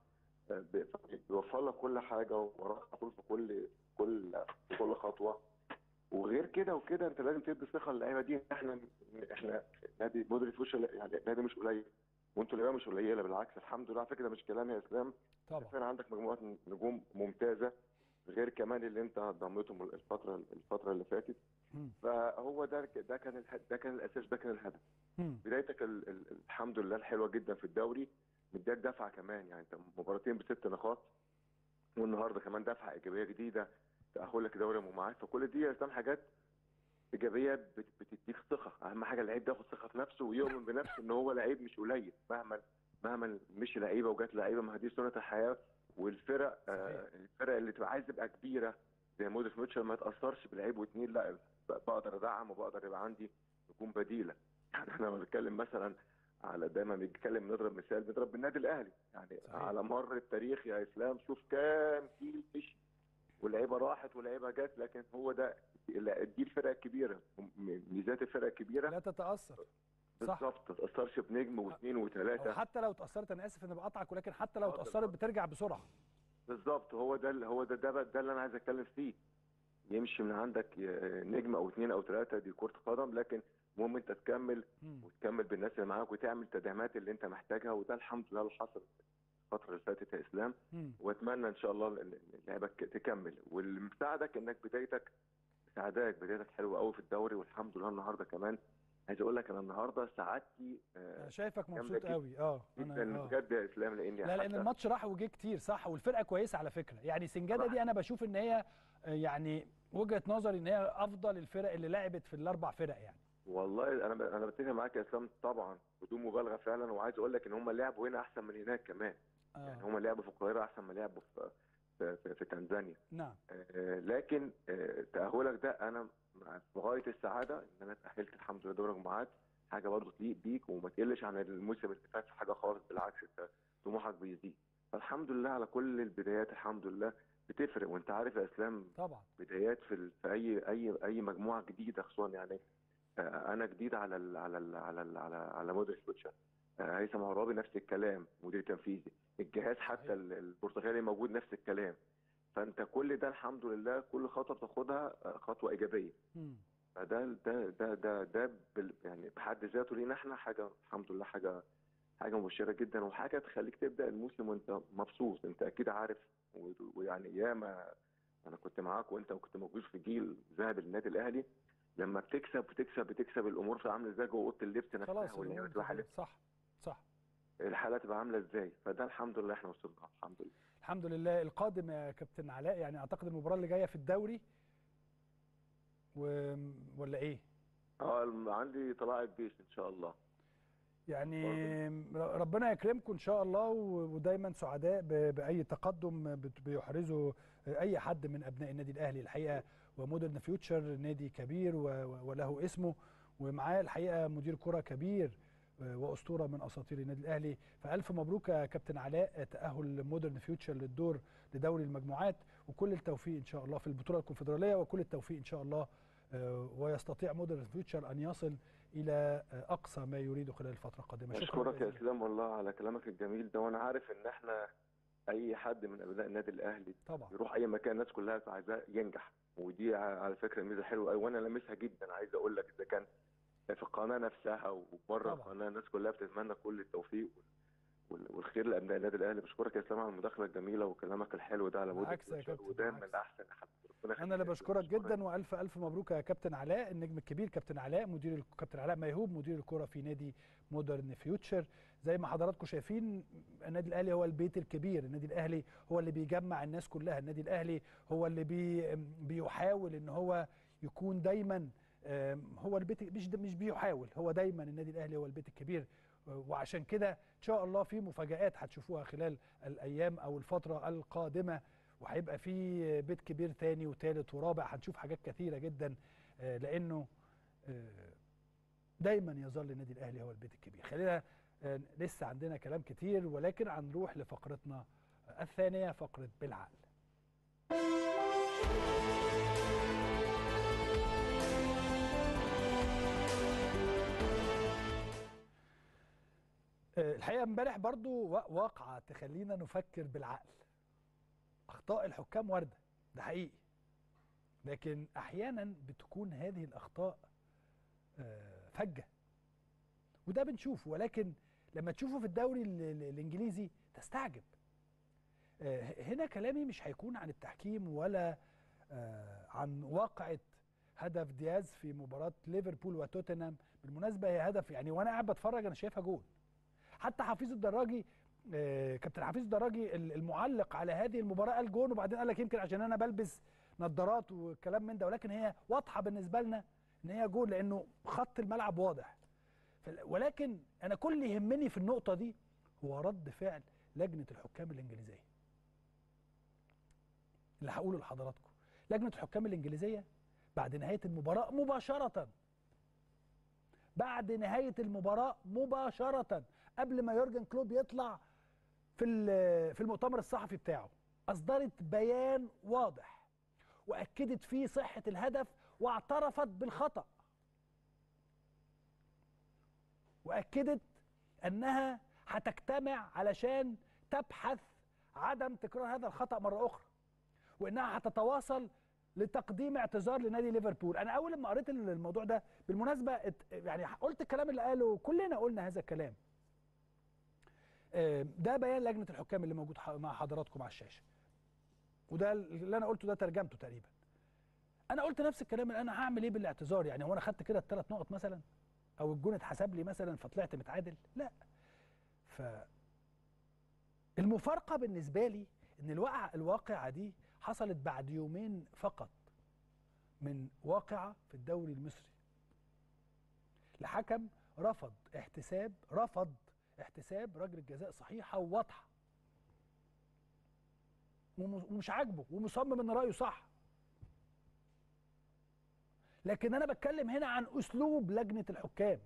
ب- بيوفر لك كل حاجه وراك على طول في كل كل في كل خطوه. وغير كده وكده انت لازم تدي ثقه للعيبه دي. احنا احنا نادي مودريتش مش يعني نادي مش قليل، وانتوا لعيبه مش قليله، بالعكس الحمد لله. على فكره ده مش كلام يا اسلام، طبعا. فعلا عندك مجموعه نجوم ممتازه، غير كمان اللي انت ضميتهم الفتره الفتره اللي فاتت. مم. فهو ده ده كان الح- ده كان الاساس، ده كان الهدف. مم. بدايتك ال- ال- الحمد لله الحلوه جدا في الدوري، مديك دفعه كمان. يعني انت مباراتين بست نقاط، والنهارده كمان دفعه ايجابيه جديده، تاهلك دوري المجموعات. فكل دي اسلام حاجات ايجابيه بت- بتديك ثقه. اهم حاجه اللعيب ده ياخد ثقه في نفسه ويؤمن بنفسه ان هو لعيب مش قليل، مهما مهما مش لعيبه وجات لعيبه. ما هي دي سنه الحياه. والفرق آه الفرق اللي تبقى عايز تبقى كبيره زي مودريتش ميتشر ما تاثرش بلعيب واثنين، لا بقدر ادعم وبقدر يبقى عندي نجوم بديله. يعني احنا لما بنتكلم مثلا على، دايما بنتكلم نضرب مثال، بنضرب بالنادي الاهلي. يعني صحيح. على مر التاريخ يا اسلام شوف كام جيل مشي واللعيبه راحت واللعيبه جت، لكن هو ده دي الفرق الكبيره. ميزات الفرق الكبيره لا تتاثر. صح. بالظبط، ما تاثرش بنجم واثنين او وثلاثه. حتى لو اتاثرت، انا اسف اني بقطعك، ولكن حتى لو اتفضل اتاثرت اتفضل. بترجع بسرعه. بالظبط، هو ده ال- هو ده ده, بقى- ده اللي انا عايز اتكلم فيه. يمشي من عندك ي- نجم او اثنين او ثلاثه، دي كره قدم، لكن المهم انت تكمل مم. وتكمل بالناس اللي معاك وتعمل التدعيمات اللي انت محتاجها. وده الحمد لله اللي حصل الفتره اللي فاتت يا اسلام. مم. واتمنى ان شاء الله ال- ال- اللعيبه ك- تكمل. واللي مساعدك انك بدايتك مساعداك بدايتك حلوه قوي في الدوري، والحمد لله النهارده كمان. عايز اقول لك انا النهارده سعادتي آه، انا شايفك جامده مبسوط جدا قوي. اه جدا انا اه بجد يا اسلام، لاني لا، لان حتى الماتش راح وجه كتير. صح. والفرقه كويسه على فكره. يعني سنجاده راح. دي انا بشوف ان هي آه، يعني وجهه نظري ان هي افضل الفرق اللي لعبت في الاربع فرق يعني. والله انا ب- انا بتفق معاك يا اسلام طبعا بدون مبالغه فعلا. وعايز اقول لك ان هم لعبوا هنا احسن من هناك كمان. يعني اه هم لعبوا في القاهره احسن ما لعبوا في في, في, في تنزانيا. نعم. آه، لكن آه، تاهلك ده انا مع- في غايه السعاده ان انا اتاهلت الحمد لله دوري المجموعات. حاجه برضه تليق بيك وما تقلش عن الموسم اللي فات في حاجه خالص، بالعكس انت طموحك بيزيد. فالحمد لله على كل البدايات، الحمد لله بتفرق. وانت عارف يا اسلام طبعا. بدايات في ال- في اي اي اي مجموعه جديده، خصوصا يعني آه، انا جديد على ال على ال على ال على على مودريتش فوتشر. آه، هيثم عرابي نفس الكلام، مدير تنفيذي الجهاز حتى صحيح. ال- البرتغالي موجود نفس الكلام. فانت كل ده الحمد لله كل خطوه بتاخدها آه، خطوه ايجابيه. مم. فده ده ده ده ده بال- يعني بحد ذاته لينا احنا حاجه الحمد لله، حاجه حاجه مبشره جدا، وحاجه تخليك تبدا الموسم وانت مبسوط. انت اكيد عارف و- ويعني ياما انا كنت معاك وانت كنت موجود في جيل ذهب النادي الاهلي. لما بتكسب بتكسب بتكسب الامور بتبقى عامله ازاي جوه اوضه اللبس نفسها، خلاص واللعيبه الامور تبقى حالة بتبقى صح. صح. الحاله تبقى عامله ازاي. فده الحمد لله احنا وصلنا الحمد لله. الحمد لله. القادم يا كابتن علاء، يعني اعتقد المباراه اللي جايه في الدوري و... ولا ايه؟ اه عندي طلائع الجيش ان شاء الله. يعني برضه ربنا يكرمكم ان شاء الله، و- ودايما سعداء ب- باي تقدم بت- بيحرزه اي حد من ابناء النادي الاهلي الحقيقه. ومودرن فيوتشر نادي كبير و- و- وله اسمه، ومعاه الحقيقه مدير كره كبير واسطوره من اساطير النادي الاهلي. فالف مبروك يا كابتن علاء تاهل مودرن فيوتشر للدور لدوري المجموعات، وكل التوفيق ان شاء الله في البطوله الكونفدراليه، وكل التوفيق ان شاء الله. آه، ويستطيع مودرن فيوتشر ان يصل الى آه، اقصى ما يريده خلال الفتره القادمه. شكرا اشكرك يا جزيلا. اسلام والله على كلامك الجميل ده. وانا عارف ان احنا اي حد من ابناء النادي الاهلي طبعا. يروح اي مكان الناس كلها عايزاه ينجح. ودي على فكره ميزه حلوه قوي وانا لامسها جدا. عايز اقول لك اذا كان في القناه نفسها وبره طبعا. القناه الناس كلها بتتمنى كل التوفيق وال- والخير لابناء النادي الاهلي. بشكرك يا اسلام على المداخله الجميله وكلامك الحلو ده على مودرن بالعكس يا فيوتشر، كابتن، ودايما بالعكس. الاحسن يا حبيبي. ربنا يخليك انا اللي يا إسلام. بشكرك أشكرك. جدا، والف الف مبروك يا كابتن علاء، النجم الكبير كابتن علاء مدير ال- كابتن علاء ميهوب مدير الكره في نادي مودرن فيوتشر. زي ما حضراتكم شايفين النادي الاهلي هو البيت الكبير. النادي الاهلي هو اللي بيجمع الناس كلها. النادي الاهلي هو اللي بي بيحاول ان هو يكون دايما آم، هو البيت، مش مش بيحاول، هو دايما النادي الاهلي هو البيت الكبير. وعشان كده ان شاء الله في مفاجآت هتشوفوها خلال الايام او الفتره القادمه، وهيبقى في بيت كبير تاني وتالت ورابع. هنشوف حاجات كثيره جدا، آه، لانه آه، دايما يظل النادي الاهلي هو البيت الكبير. خلينا آه، لسه عندنا كلام كتير، ولكن هنروح لفقرتنا الثانيه، فقره بالعقل. الحقيقه امبارح برضو واقعه تخلينا نفكر بالعقل. اخطاء الحكام وارده، ده حقيقي، لكن احيانا بتكون هذه الاخطاء فجه، وده بنشوفه. ولكن لما تشوفه في الدوري الانجليزي تستعجب. هنا كلامي مش هيكون عن التحكيم ولا عن واقعة هدف دياز في مباراة ليفربول وتوتنهام. بالمناسبة هي هدف يعني، وانا قاعد بتفرج انا شايفها جول. حتى حفيظ الدراجي، كابتن حفيظ الدراجي المعلق على هذه المباراة قال جون، وبعدين قال لك يمكن عشان انا بلبس نظارات وكلام من ده، ولكن هي واضحة بالنسبة لنا ان هي جول لانه خط الملعب واضح. ولكن انا كل اللي يهمني في النقطة دي هو رد فعل لجنة الحكام الانجليزية. اللي هقوله لحضراتكم، لجنة الحكام الانجليزية بعد نهاية المباراة مباشرة، بعد نهاية المباراة مباشرة قبل ما يورجن كلوب يطلع في في المؤتمر الصحفي بتاعه، أصدرت بيان واضح وأكدت فيه صحة الهدف واعترفت بالخطأ، وأكدت أنها هتجتمع علشان تبحث عدم تكرار هذا الخطأ مرة أخرى، وأنها هتتواصل لتقديم اعتذار لنادي ليفربول. انا اول ما قريت الموضوع ده بالمناسبه يعني قلت الكلام اللي قاله، كلنا قلنا هذا الكلام. ده بيان لجنه الحكام اللي موجود مع حضراتكم على الشاشه، وده اللي انا قلته ده ترجمته تقريبا. انا قلت نفس الكلام، اللي انا هعمل ايه بالاعتذار؟ يعني هو انا خدت كده الثلاث نقط مثلا، او الجون اتحسب لي مثلا فطلعت متعادل؟ لا. ف المفارقه بالنسبه لي ان الواقعه الواقعه دي حصلت بعد يومين فقط من واقعة في الدوري المصري لحكم رفض احتساب رفض احتساب ركلة جزاء صحيحة وواضحة، ومش عاجبه ومصمم ان رأيه صح. لكن انا بتكلم هنا عن اسلوب لجنة الحكام.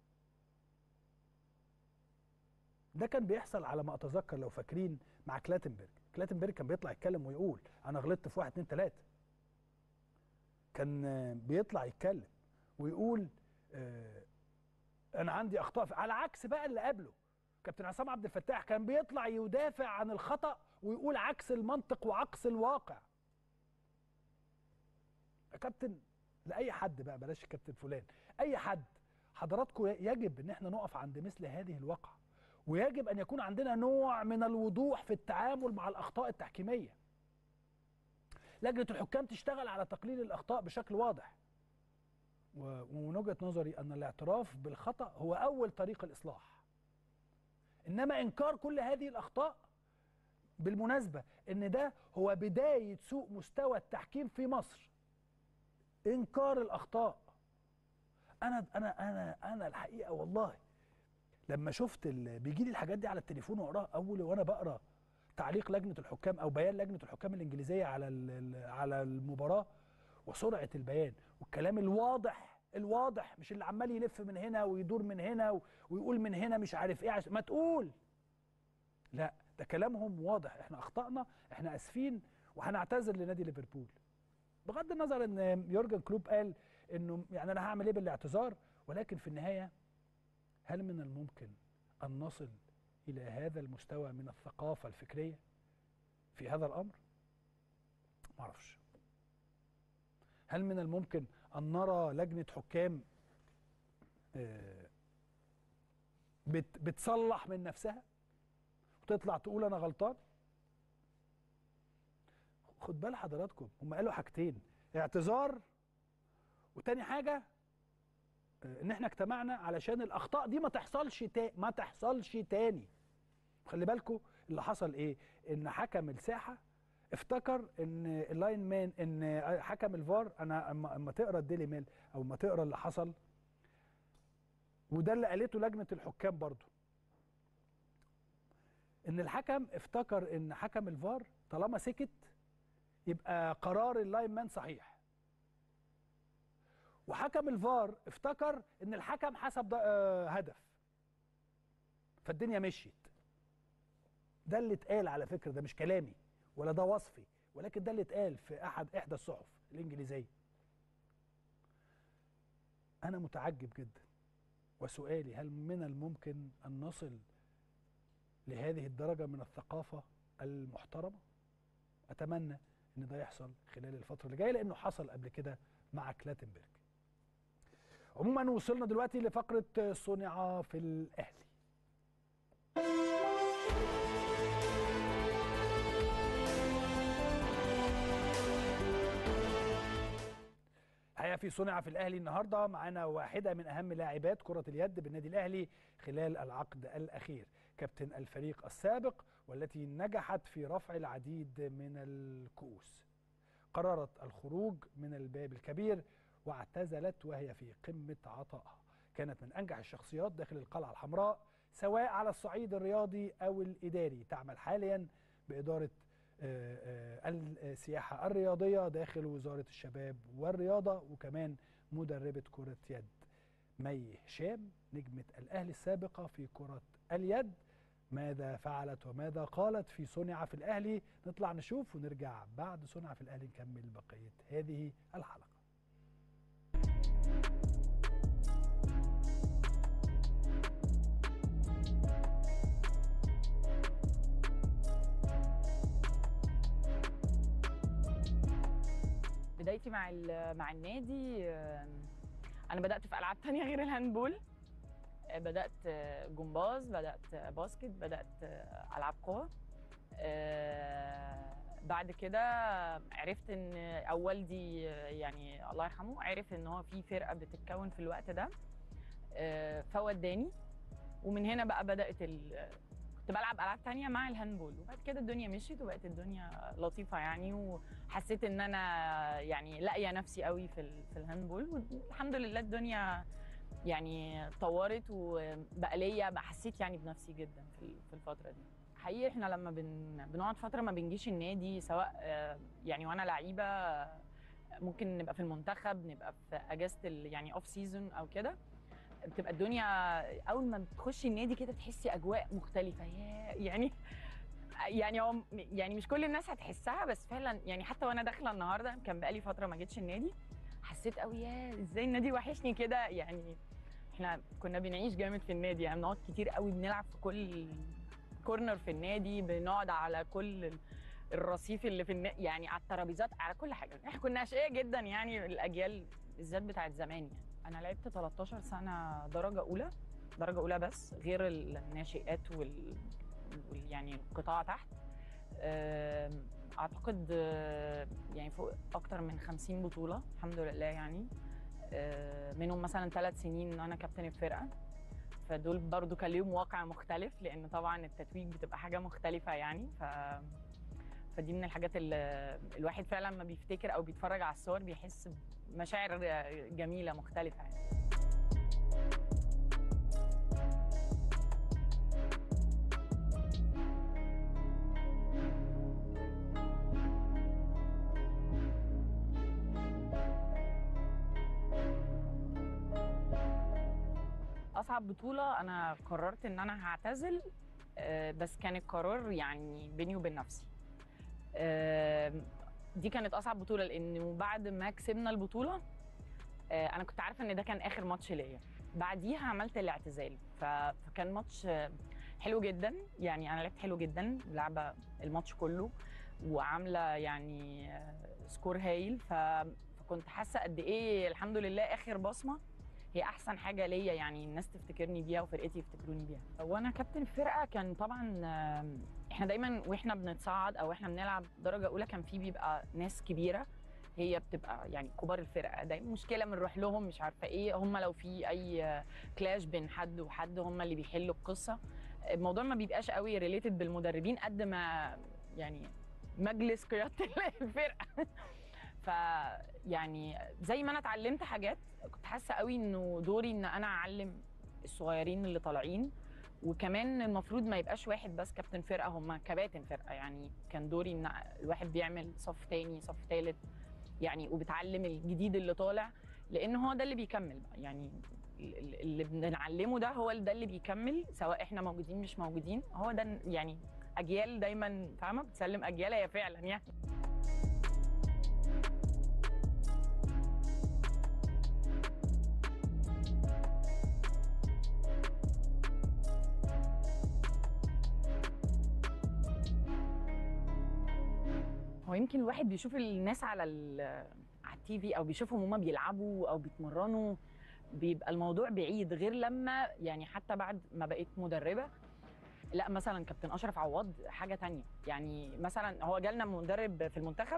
ده كان بيحصل على ما اتذكر لو فاكرين مع كلاتنبرج. كلاتنبرج كان بيطلع يتكلم ويقول انا غلطت في واحد اتنين تلاته. كان بيطلع يتكلم ويقول آه انا عندي اخطاء، على عكس بقى اللي قبله كابتن عصام عبد الفتاح كان بيطلع يدافع عن الخطأ ويقول عكس المنطق وعكس الواقع. يا كابتن، لاي حد بقى، بلاش كابتن فلان، اي حد، حضراتكم يجب ان احنا نقف عند مثل هذه الواقعة، ويجب ان يكون عندنا نوع من الوضوح في التعامل مع الاخطاء التحكيمية. لجنة الحكام تشتغل على تقليل الأخطاء بشكل واضح، ومن وجهة نظري أن الاعتراف بالخطأ هو أول طريق الإصلاح. إنما إنكار كل هذه الأخطاء، بالمناسبة إن ده هو بداية سوء مستوى التحكيم في مصر، إنكار الأخطاء. أنا أنا أنا أنا الحقيقة والله لما شفت بيجي لي الحاجات دي على التليفون وأقراها، أول وأنا بقرأ تعليق لجنة الحكام أو بيان لجنة الحكام الإنجليزية على على المباراة، وسرعة البيان والكلام الواضح الواضح، مش اللي عمال يلف من هنا ويدور من هنا ويقول من هنا مش عارف إيه، ما تقول لا، ده كلامهم واضح، إحنا أخطأنا، إحنا آسفين وهنعتذر لنادي ليفربول. بغض النظر إن يورجن كلوب قال إنه يعني أنا هعمل إيه بالاعتذار، ولكن في النهاية هل من الممكن أن نصل إلى هذا المستوى من الثقافة الفكرية في هذا الأمر؟ معرفش. هل من الممكن أن نرى لجنة حكام بتصلح من نفسها وتطلع تقول أنا غلطان؟ خد بال حضراتكم، هم قالوا حاجتين، اعتذار، وتاني حاجة إن إحنا اجتمعنا علشان الأخطاء دي ما تحصلش تا... ما تحصلش تاني. خلي بالكم اللي حصل ايه، ان حكم الساحه افتكر ان اللاين مان، ان حكم الفار، انا اما اما تقرا الديلي ميل او اما تقرا اللي حصل، وده اللي قالته لجنه الحكام برضو، ان الحكم افتكر ان حكم الفار طالما سكت يبقى قرار اللاين مان صحيح، وحكم الفار افتكر ان الحكم حسب هدف، فالدنيا مشيت. ده اللي اتقال على فكرة، ده مش كلامي ولا ده وصفي، ولكن ده اللي اتقال في احد احدى الصحف الانجليزيه. انا متعجب جدا، وسؤالي هل من الممكن ان نصل لهذه الدرجة من الثقافة المحترمة؟ أتمنى إن ده يحصل خلال الفترة اللي جاية، لأنه حصل قبل كده مع كلاتنبرج. عموما وصلنا دلوقتي لفقرة صنع في الأهلي. الحقيقة في صنع في الأهلي النهاردة معانا واحدة من أهم لاعبات كرة اليد بالنادي الأهلي خلال العقد الأخير، كابتن الفريق السابق والتي نجحت في رفع العديد من الكؤوس. قررت الخروج من الباب الكبير واعتزلت وهي في قمة عطائها. كانت من أنجح الشخصيات داخل القلعة الحمراء سواء على الصعيد الرياضي أو الإداري. تعمل حاليا بإدارة السياحة الرياضية داخل وزارة الشباب والرياضة، وكمان مدربة كرة يد. مي هشام نجمة الأهلي السابقة في كرة اليد، ماذا فعلت وماذا قالت في صنع في الأهلي؟ نطلع نشوف ونرجع بعد صنع في الأهلي نكمل بقية هذه الحلقة. بدايتي مع مع النادي، انا بدات في العاب تانية غير الهاندبول. بدات جمباز، بدات باسكت، بدات العاب قوى. بعد كده عرفت ان او والدي يعني الله يرحمه عرف ان هو في فرقه بتتكون في الوقت ده، فوداني. ومن هنا بقى بدات ال... كنت بلعب العاب تانية مع الهاندبول، وبعد كده الدنيا مشيت وبقت الدنيا لطيفه يعني، وحسيت ان انا يعني لاقيه نفسي قوي في ال... في الهاندبول، والحمد لله الدنيا يعني طورت وبقى ليا، بقى حسيت يعني بنفسي جدا في في الفتره دي. حقيقي احنا لما بن... بنقعد فتره ما بنجيش النادي، سواء يعني وانا لعيبه ممكن نبقى في المنتخب، نبقى في اجازه ال... يعني اوف سيزون او كده، بتبقى الدنيا اول ما بتخشي النادي كده تحسي اجواء مختلفه. يعني يعني هو يعني مش كل الناس هتحسها، بس فعلا يعني حتى وانا داخله النهارده كان بقالي فتره ما جيتش النادي، حسيت قوي يا ازاي النادي وحشني كده. يعني احنا كنا بنعيش جامد في النادي، يعني بنقعد كتير قوي، بنلعب في كل كورنر في النادي، بنقعد على كل الرصيف اللي في النادي، يعني على الترابيزات، على كل حاجه. احنا كنا اشقياء جدا يعني، الاجيال بالذات بتاعت زمان. يعني انا لعبت تلتاشر سنه درجه اولى، درجه اولى بس، غير الناشئات وال يعني القطاع تحت. اعتقد يعني فوق اكتر من خمسين بطوله الحمد لله يعني، منهم مثلا ثلاث سنين انا كابتن الفرقه، فدول برضو كان ليهم واقع مختلف، لان طبعا التتويج بتبقى حاجه مختلفه يعني. ف فدي من الحاجات اللي الواحد فعلا لما بيفتكر او بيتفرج على الصور بيحس بمشاعر جميله مختلفه يعني. اصعب بطوله انا قررت ان انا هعتزل، بس كان القرار يعني بيني وبين نفسي. دي كانت اصعب بطوله، لانه بعد ما كسبنا البطوله انا كنت عارفه ان ده كان اخر ماتش ليا. بعديها عملت الاعتزال، فكان ماتش حلو جدا يعني، انا لعبت حلو جدا، لعبه الماتش كله وعامله يعني سكور هايل. فكنت حاسه قد ايه الحمد لله اخر بصمه هي احسن حاجه ليا، يعني الناس تفتكرني بيها وفرقتي يفتكروني بيها. وانا كابتن الفرقه كان طبعا احنا دايما واحنا بنتصعد او احنا بنلعب درجه اولى كان في بيبقى ناس كبيره، هي بتبقى يعني كبار الفرقه، دايما مشكله بنروح لهم مش عارفه ايه، هم لو في اي كلاش بين حد وحد هم اللي بيحلوا القصه. الموضوع ما بيبقاش قوي ريليتد بالمدربين قد ما يعني مجلس قياده الفرقه. فيعني زي ما انا اتعلمت حاجات، كنت حاسه قوي انه دوري ان انا اعلم الصغيرين اللي طالعين، وكمان المفروض ما يبقاش واحد بس كابتن فرقه، هم كباتن فرقه. يعني كان دوري ان الواحد بيعمل صف تاني صف تالت يعني، وبتعلم الجديد اللي طالع، لان هو ده اللي بيكمل بقى. يعني اللي بنعلمه ده هو ده اللي بيكمل، سواء احنا موجودين مش موجودين، هو ده يعني اجيال دايما فاهمه بتسلم اجيال، هي فعلا يعني. هو يمكن الواحد بيشوف الناس على على التي في او بيشوفهم هما بيلعبوا او بيتمرنوا، بيبقى الموضوع بعيد، غير لما يعني حتى بعد ما بقيت مدربه، لا مثلا كابتن اشرف عواد حاجه تانية. يعني مثلا هو جالنا مدرب في المنتخب،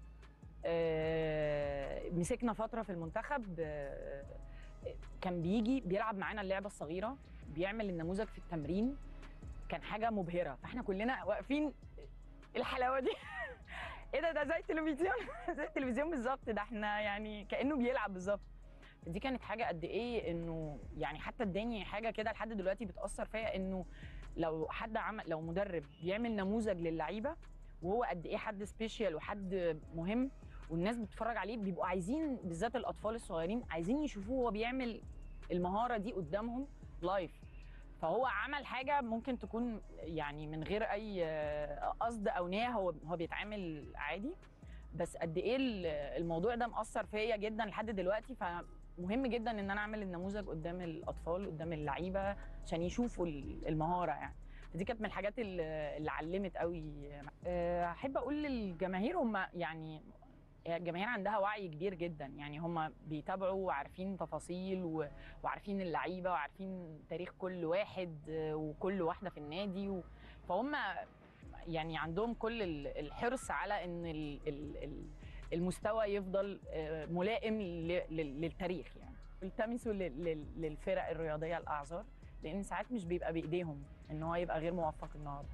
آه مسكنا فتره في المنتخب، آه كان بيجي بيلعب معانا اللعبه الصغيره، بيعمل النموذج في التمرين، كان حاجه مبهره، فاحنا كلنا واقفين الحلاوه دي ايه ده ده زي التلفزيون زي التلفزيون بالظبط، ده احنا يعني كانه بيلعب بالظبط. دي كانت حاجه قد ايه انه يعني حتى اداني حاجه كده لحد دلوقتي بتاثر فيا، انه لو حد عمل لو مدرب بيعمل نموذج للعيبه وهو قد ايه حد سبيشال وحد مهم والناس بتتفرج عليه، بيبقوا عايزين بالذات الاطفال الصغيرين عايزين يشوفوه وهو بيعمل المهاره دي قدامهم لايف. فهو عمل حاجه ممكن تكون يعني من غير اي قصد او نيه، هو هو بيتعامل عادي، بس قد ايه الموضوع ده مأثر فيا جدا لحد دلوقتي. فمهم جدا ان انا اعمل النموذج قدام الاطفال قدام اللعيبه عشان يشوفوا المهاره يعني. دي كانت من الحاجات اللي علمت قوي. احب اقول للجماهير، هم يعني الجماهير عندها وعي كبير جدا، يعني هم بيتابعوا وعارفين تفاصيل وعارفين اللعيبه وعارفين تاريخ كل واحد وكل واحده في النادي و... فهم يعني عندهم كل الحرص على ان المستوى يفضل ملائم للتاريخ. يعني التمسوا للفرق الرياضيه الاعذار، لان ساعات مش بيبقى بايديهم ان هو يبقى غير موفق النهارده.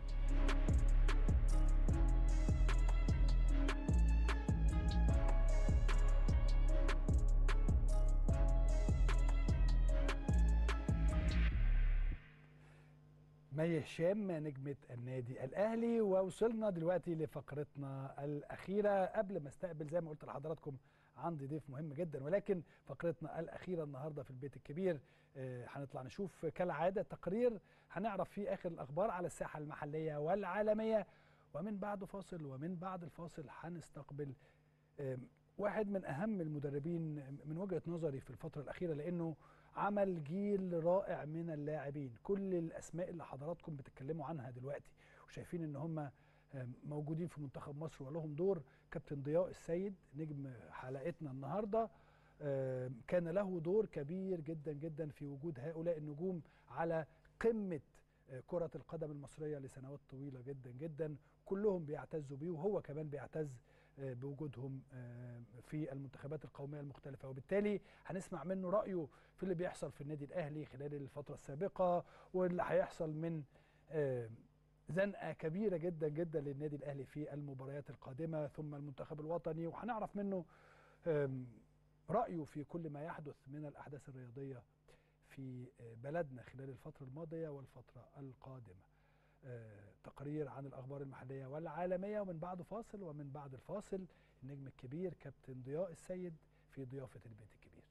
مي هشام نجمة النادي الأهلي، ووصلنا دلوقتي لفقرتنا الأخيرة. قبل ما استقبل زي ما قلت لحضراتكم عندي ضيف مهم جدا، ولكن فقرتنا الأخيرة النهاردة في البيت الكبير هنطلع نشوف كالعادة تقرير هنعرف فيه آخر الأخبار على الساحة المحلية والعالمية، ومن بعد فاصل ومن بعد الفاصل هنستقبل واحد من أهم المدربين من وجهة نظري في الفترة الأخيرة، لأنه عمل جيل رائع من اللاعبين. كل الأسماء اللي حضراتكم بتتكلموا عنها دلوقتي وشايفين ان هم موجودين في منتخب مصر ولهم دور. كابتن ضياء السيد نجم حلقتنا النهارده كان له دور كبير جدا جدا في وجود هؤلاء النجوم على قمة كرة القدم المصرية لسنوات طويلة جدا جدا، كلهم بيعتزوا بيه وهو كمان بيعتز بوجودهم في المنتخبات القومية المختلفة. وبالتالي هنسمع منه رأيه في اللي بيحصل في النادي الأهلي خلال الفترة السابقة، واللي هيحصل من زنقة كبيرة جدا جدا للنادي الأهلي في المباريات القادمة ثم المنتخب الوطني، وهنعرف منه رأيه في كل ما يحدث من الأحداث الرياضية في بلدنا خلال الفترة الماضية والفترة القادمة. تقرير عن الأخبار المحلية والعالمية، ومن بعد فاصل، ومن بعد الفاصل النجم الكبير كابتن ضياء السيد في ضيافة البيت الكبير.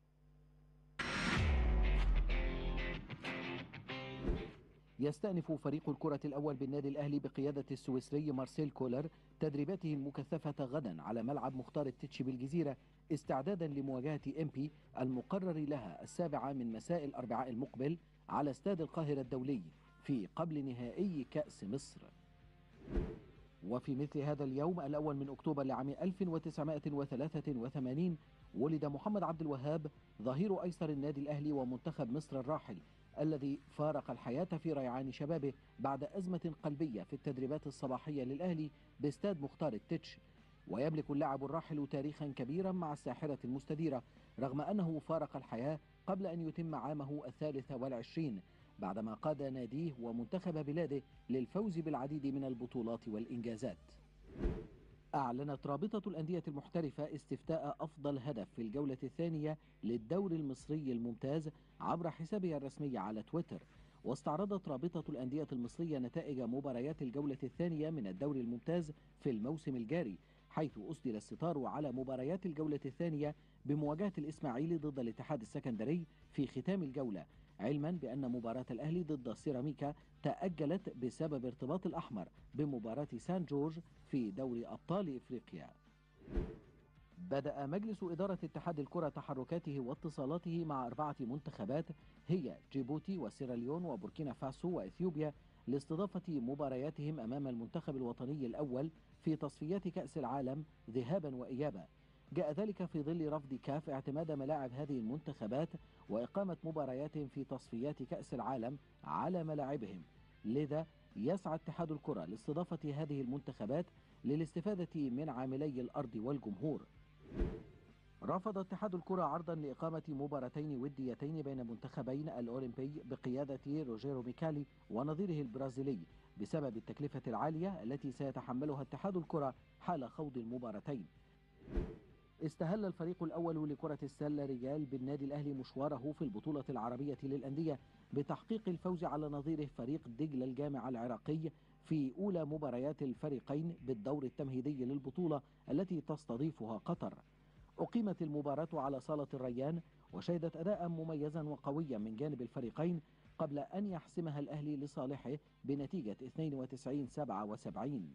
يستأنف فريق الكرة الأول بالنادي الأهلي بقيادة السويسري مارسيل كولر تدريباته المكثفة غدا على ملعب مختار التتش بالجزيرة، استعدادا لمواجهة إمبي المقرر لها السابعة من مساء الأربعاء المقبل على استاد القاهرة الدولي في قبل نهائي كأس مصر. وفي مثل هذا اليوم الأول من أكتوبر لعام ألف وتسعمائة وثلاثة وثمانين ولد محمد عبد الوهاب ظهير أيسر النادي الأهلي ومنتخب مصر الراحل، الذي فارق الحياة في ريعان شبابه بعد أزمة قلبية في التدريبات الصباحية للأهلي باستاد مختار التتش. ويملك اللاعب الراحل تاريخا كبيرا مع الساحرة المستديرة، رغم أنه فارق الحياة قبل أن يتم عامه الثالث والعشرين، بعدما قاد ناديه ومنتخب بلاده للفوز بالعديد من البطولات والإنجازات. أعلنت رابطة الأندية المحترفة استفتاء أفضل هدف في الجولة الثانية للدور المصري الممتاز عبر حسابها الرسمي على تويتر. واستعرضت رابطة الأندية المصرية نتائج مباريات الجولة الثانية من الدور الممتاز في الموسم الجاري، حيث أسدل الستار على مباريات الجولة الثانية بمواجهة الإسماعيلي ضد الاتحاد السكندري في ختام الجولة، علما بأن مباراة الأهلي ضد السيراميكا تأجلت بسبب ارتباط الأحمر بمباراة سان جورج في دوري أبطال إفريقيا. بدأ مجلس إدارة اتحاد الكرة تحركاته واتصالاته مع أربعة منتخبات هي جيبوتي وسيراليون وبوركينا فاسو وإثيوبيا لاستضافة مبارياتهم أمام المنتخب الوطني الأول في تصفيات كأس العالم ذهابا وإيابا. جاء ذلك في ظل رفض كاف اعتماد ملاعب هذه المنتخبات وإقامة مباريات في تصفيات كأس العالم على ملاعبهم، لذا يسعى اتحاد الكرة لاستضافة هذه المنتخبات للاستفادة من عاملي الأرض والجمهور. رفض اتحاد الكرة عرضا لإقامة مباراتين وديتين بين منتخبين الأولمبي بقيادة روجيرو ميكالي ونظيره البرازيلي بسبب التكلفة العالية التي سيتحملها اتحاد الكرة حال خوض المباراتين. استهل الفريق الأول لكرة السلة رجال بالنادي الأهلي مشواره في البطولة العربية للأندية بتحقيق الفوز على نظيره فريق دجلة الجامعة العراقي في أولى مباريات الفريقين بالدور التمهيدي للبطولة التي تستضيفها قطر. أقيمت المباراة على صالة الريان وشهدت أداء مميزا وقويا من جانب الفريقين قبل أن يحسمها الأهلي لصالحه بنتيجة اثنين وتسعين سبعة وسبعين.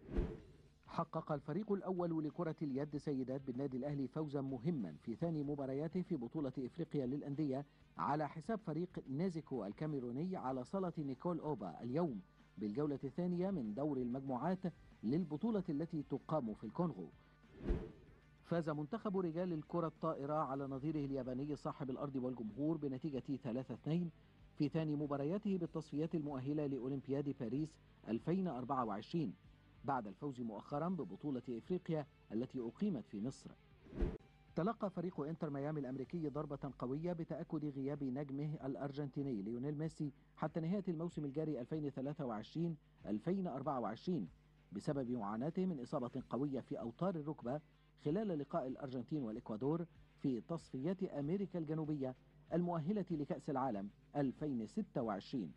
حقق الفريق الأول لكرة اليد سيدات بالنادي الأهلي فوزا مهما في ثاني مبارياته في بطولة إفريقيا للأندية على حساب فريق نيزيكو الكاميروني على صالة نيكول أوبا اليوم بالجولة الثانية من دور المجموعات للبطولة التي تقام في الكونغو. فاز منتخب رجال الكرة الطائرة على نظيره الياباني صاحب الأرض والجمهور بنتيجة ثلاثة اثنين في ثاني مبارياته بالتصفيات المؤهلة لأولمبياد باريس ألفين وأربعة وعشرين بعد الفوز مؤخرا ببطولة إفريقيا التي أقيمت في مصر. تلقى فريق انتر ميامي الأمريكي ضربة قوية بتأكد غياب نجمه الأرجنتيني ليونيل ميسي حتى نهاية الموسم الجاري ألفين وثلاثة وعشرين ألفين وأربعة وعشرين بسبب معاناته من إصابة قوية في أوتار الركبة خلال لقاء الأرجنتين والإكوادور في تصفيات أمريكا الجنوبية المؤهلة لكأس العالم ألفين وستة وعشرين.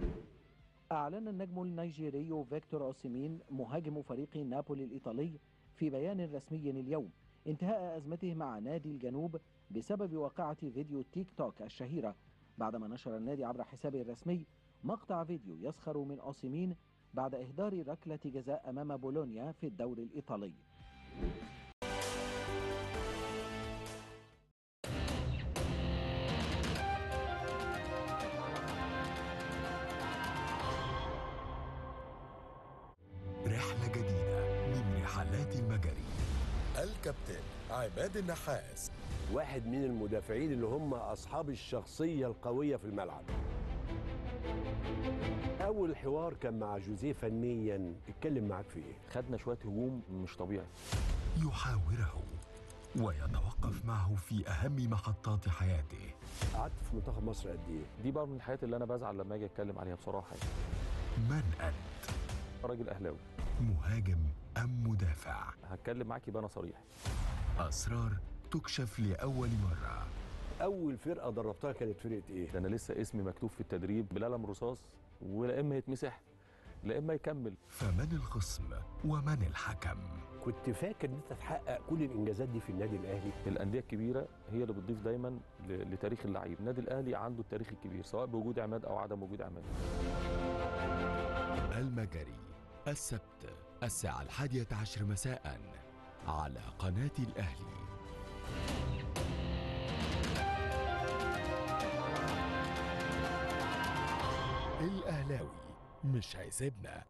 أعلن النجم النيجيري فيكتور أوسيمين مهاجم فريق نابولي الإيطالي في بيان رسمي اليوم انتهاء أزمته مع نادي الجنوب بسبب واقعة فيديو تيك توك الشهيرة بعدما نشر النادي عبر حسابه الرسمي مقطع فيديو يسخر من أوسيمين بعد إهدار ركلة جزاء أمام بولونيا في الدوري الإيطالي. رحلة جديدة من رحلات المجري. الكابتن عماد النحاس واحد من المدافعين اللي هم أصحاب الشخصية القوية في الملعب. أول حوار كان مع جوزيه فنيا، اتكلم معاك في إيه؟ خدنا شوية هجوم مش طبيعي. يحاوره ويتوقف معه في أهم محطات حياته. قعدت في منتخب مصر قد إيه؟ دي بقى من الحاجات اللي أنا بزعل لما أجي أتكلم عليها بصراحة. من أنت؟ راجل أهلاوي. مهاجم أم مدافع؟ هتكلم معاك يبقى أنا صريح. أسرار تكشف لأول مرة. أول فرقة دربتها كانت فرقة إيه؟ ده أنا لسه اسمي مكتوب في التدريب بالقلم رصاص، ولا إما يتمسح لا إما يكمل. فمن الخصم ومن الحكم؟ كنت فاكر إن أنت تحقق كل الإنجازات دي في النادي الأهلي؟ الأندية الكبيرة هي اللي بتضيف دايما لتاريخ اللعيب. النادي الأهلي عنده التاريخ الكبير سواء بوجود عماد أو عدم وجود عماد. المجري السبت الساعة الحادية عشر مساء على قناة الأهلي. الأهلاوي مش هيسيبنا.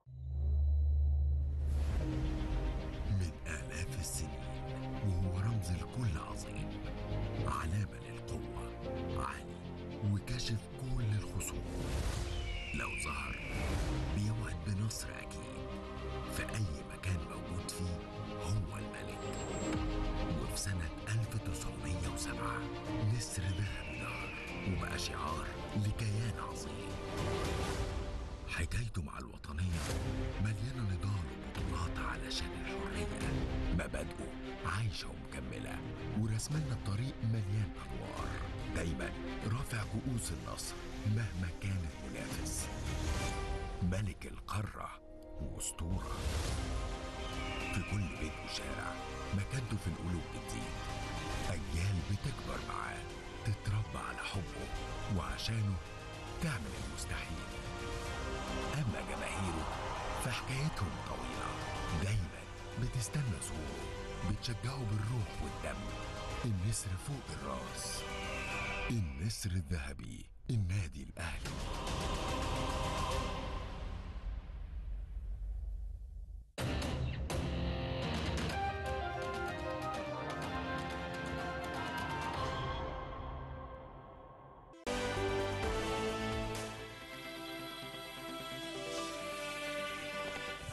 من آلاف السنين وهو رمز الكل عظيم، علامة للقوة، عالي وكاشف كل الخصوم. لو ظهر بيوعد بنصر أكيد في أي مكان موجود فيه، هو الملك. وفي سنة ألف وتسعمية وسبعة نسر ذهبي نار وبقى شعار لكيان عظيم. حكايته مع الوطنية مليانة نضال وبطولات علشان الحرية. مبادئه عايشة ومكملة، ورسمنا الطريق مليان أنوار. دايما رافع كؤوس النصر مهما كان المنافس. ملك القارة وأسطورة. في كل بيت وشارع مكانته في القلوب بتزيد. أجيال بتكبر معاه، تتربى على حبه، وعشانه تعمل المستحيل. أما جماهيره فحكايتهم طويلة، دايما بتستنى ظهوره، بتشجعه بالروح والدم. النسر فوق الراس، النسر الذهبي، النادي الأهلي.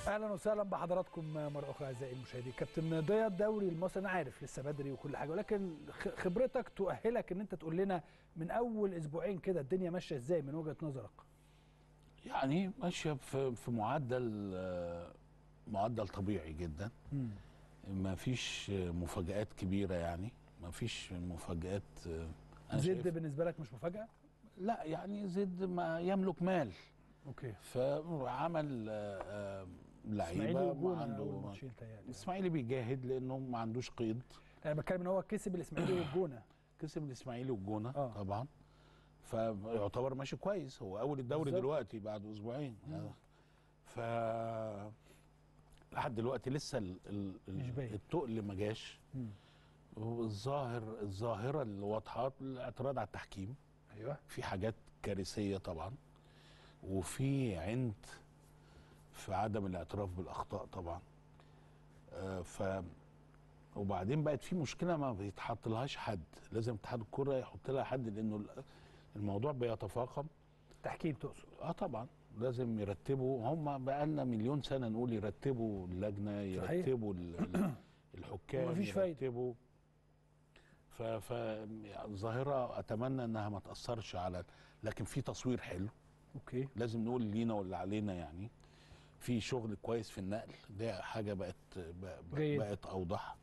اهلا وسهلا بحضراتكم مره اخرى اعزائي المشاهدين. كابتن ضياء، الدوري المصري انا عارف لسه بدري وكل حاجه، ولكن خبرتك تؤهلك ان انت تقول لنا من اول اسبوعين كده الدنيا ماشيه ازاي من وجهه نظرك؟ يعني ماشيه في في معدل معدل طبيعي جدا. مم. ما فيش مفاجآت كبيره، يعني ما فيش مفاجآت. زد بالنسبه لك مش مفاجاه؟ لا، يعني زد ما يملك مال. اوكي. فعمل لعيبه وعنده الاسماعيلي بيجاهد لانه ما عندوش قيد. انا بتكلم ان هو كسب الاسماعيلي والجونه. كسب الاسماعيلي والجونه آه. طبعا، فيعتبر ماشي كويس. هو اول الدوري بالزبط. دلوقتي بعد اسبوعين. مم. ف لحد دلوقتي لسه ال... ال... التقل ما جاش. الظاهر الظاهره اللي واضحه الاعتراض على التحكيم. ايوه، في حاجات كارثيه طبعا، وفي عند في عدم الاعتراف بالاخطاء طبعا. آه ف وبعدين بقت في مشكله ما بيتحط لهاش حد، لازم اتحاد الكره يحط لها حد، لانه الموضوع بيتفاقم. تحكيم تقصد؟ اه طبعا لازم يرتبوا. هم بقى لنا مليون سنه نقول يرتبوا اللجنه، يرتبوا الحكام، مفيش يرتبوا. ف ف ظاهره اتمنى انها ما تاثرش على، لكن في تصوير حلو. اوكي، لازم نقول لينا واللي علينا. يعني في شغل كويس في النقل، ده حاجه بقت جيد. بقت اوضح.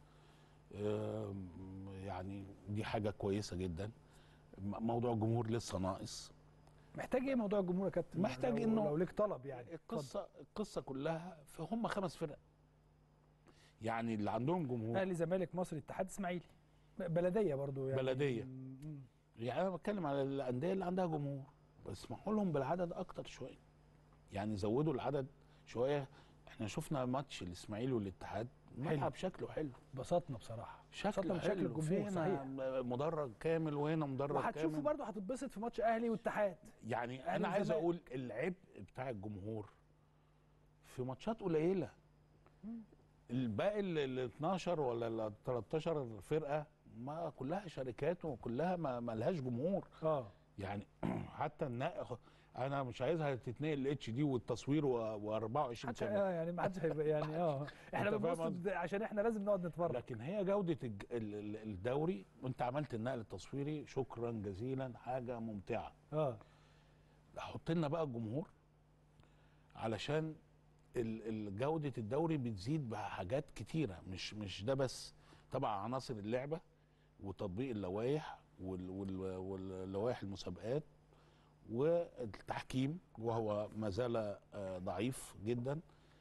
يعني دي حاجه كويسه جدا. موضوع الجمهور لسه ناقص. محتاج ايه موضوع الجمهور يا كابتن؟ محتاج لو انه لو ليك طلب يعني. القصه القصه كلها فهم خمس فرق، يعني اللي عندهم جمهور. اهلي، زمالك، مصري، اتحاد، اسماعيلي، بلديه برضو يعني. بلديه. يعني انا بتكلم على الانديه اللي عندها جمهور، بس اسمحوا لهم بالعدد اكتر شويه. يعني زودوا العدد شويه. احنا شفنا ماتش الاسماعيلي والاتحاد، ملعب شكله حلو، اتبسطنا بصراحه. شكله شكل الجمهور صحيح. مدرج كامل وهنا مدرج كامل. وهتشوفوا برضه هتتبسط في ماتش اهلي واتحاد. يعني انا عايز اقول العبء بتاع الجمهور في ماتشات قليله. الباقي ال اتناشر ولا ال تلتاشر فرقه ما كلها شركات وكلها ما, ما لهاش جمهور. اه يعني حتى النقل انا مش عايزها تتنقل الاتش دي والتصوير واربعة وعشرين سنه. اه يعني ما حدش هيبقى يعني اه احنا بنبص عشان احنا لازم نقعد نتفرج. لكن هي جوده الدوري، وانت عملت النقل التصويري شكرا جزيلا، حاجه ممتعه. اه حط لنا بقى الجمهور علشان جوده الدوري بتزيد بحاجات كتيره. مش مش ده بس، طبعا عناصر اللعبه وتطبيق اللوائح واللوائح المسابقات والتحكيم، وهو ما زال ضعيف جدا،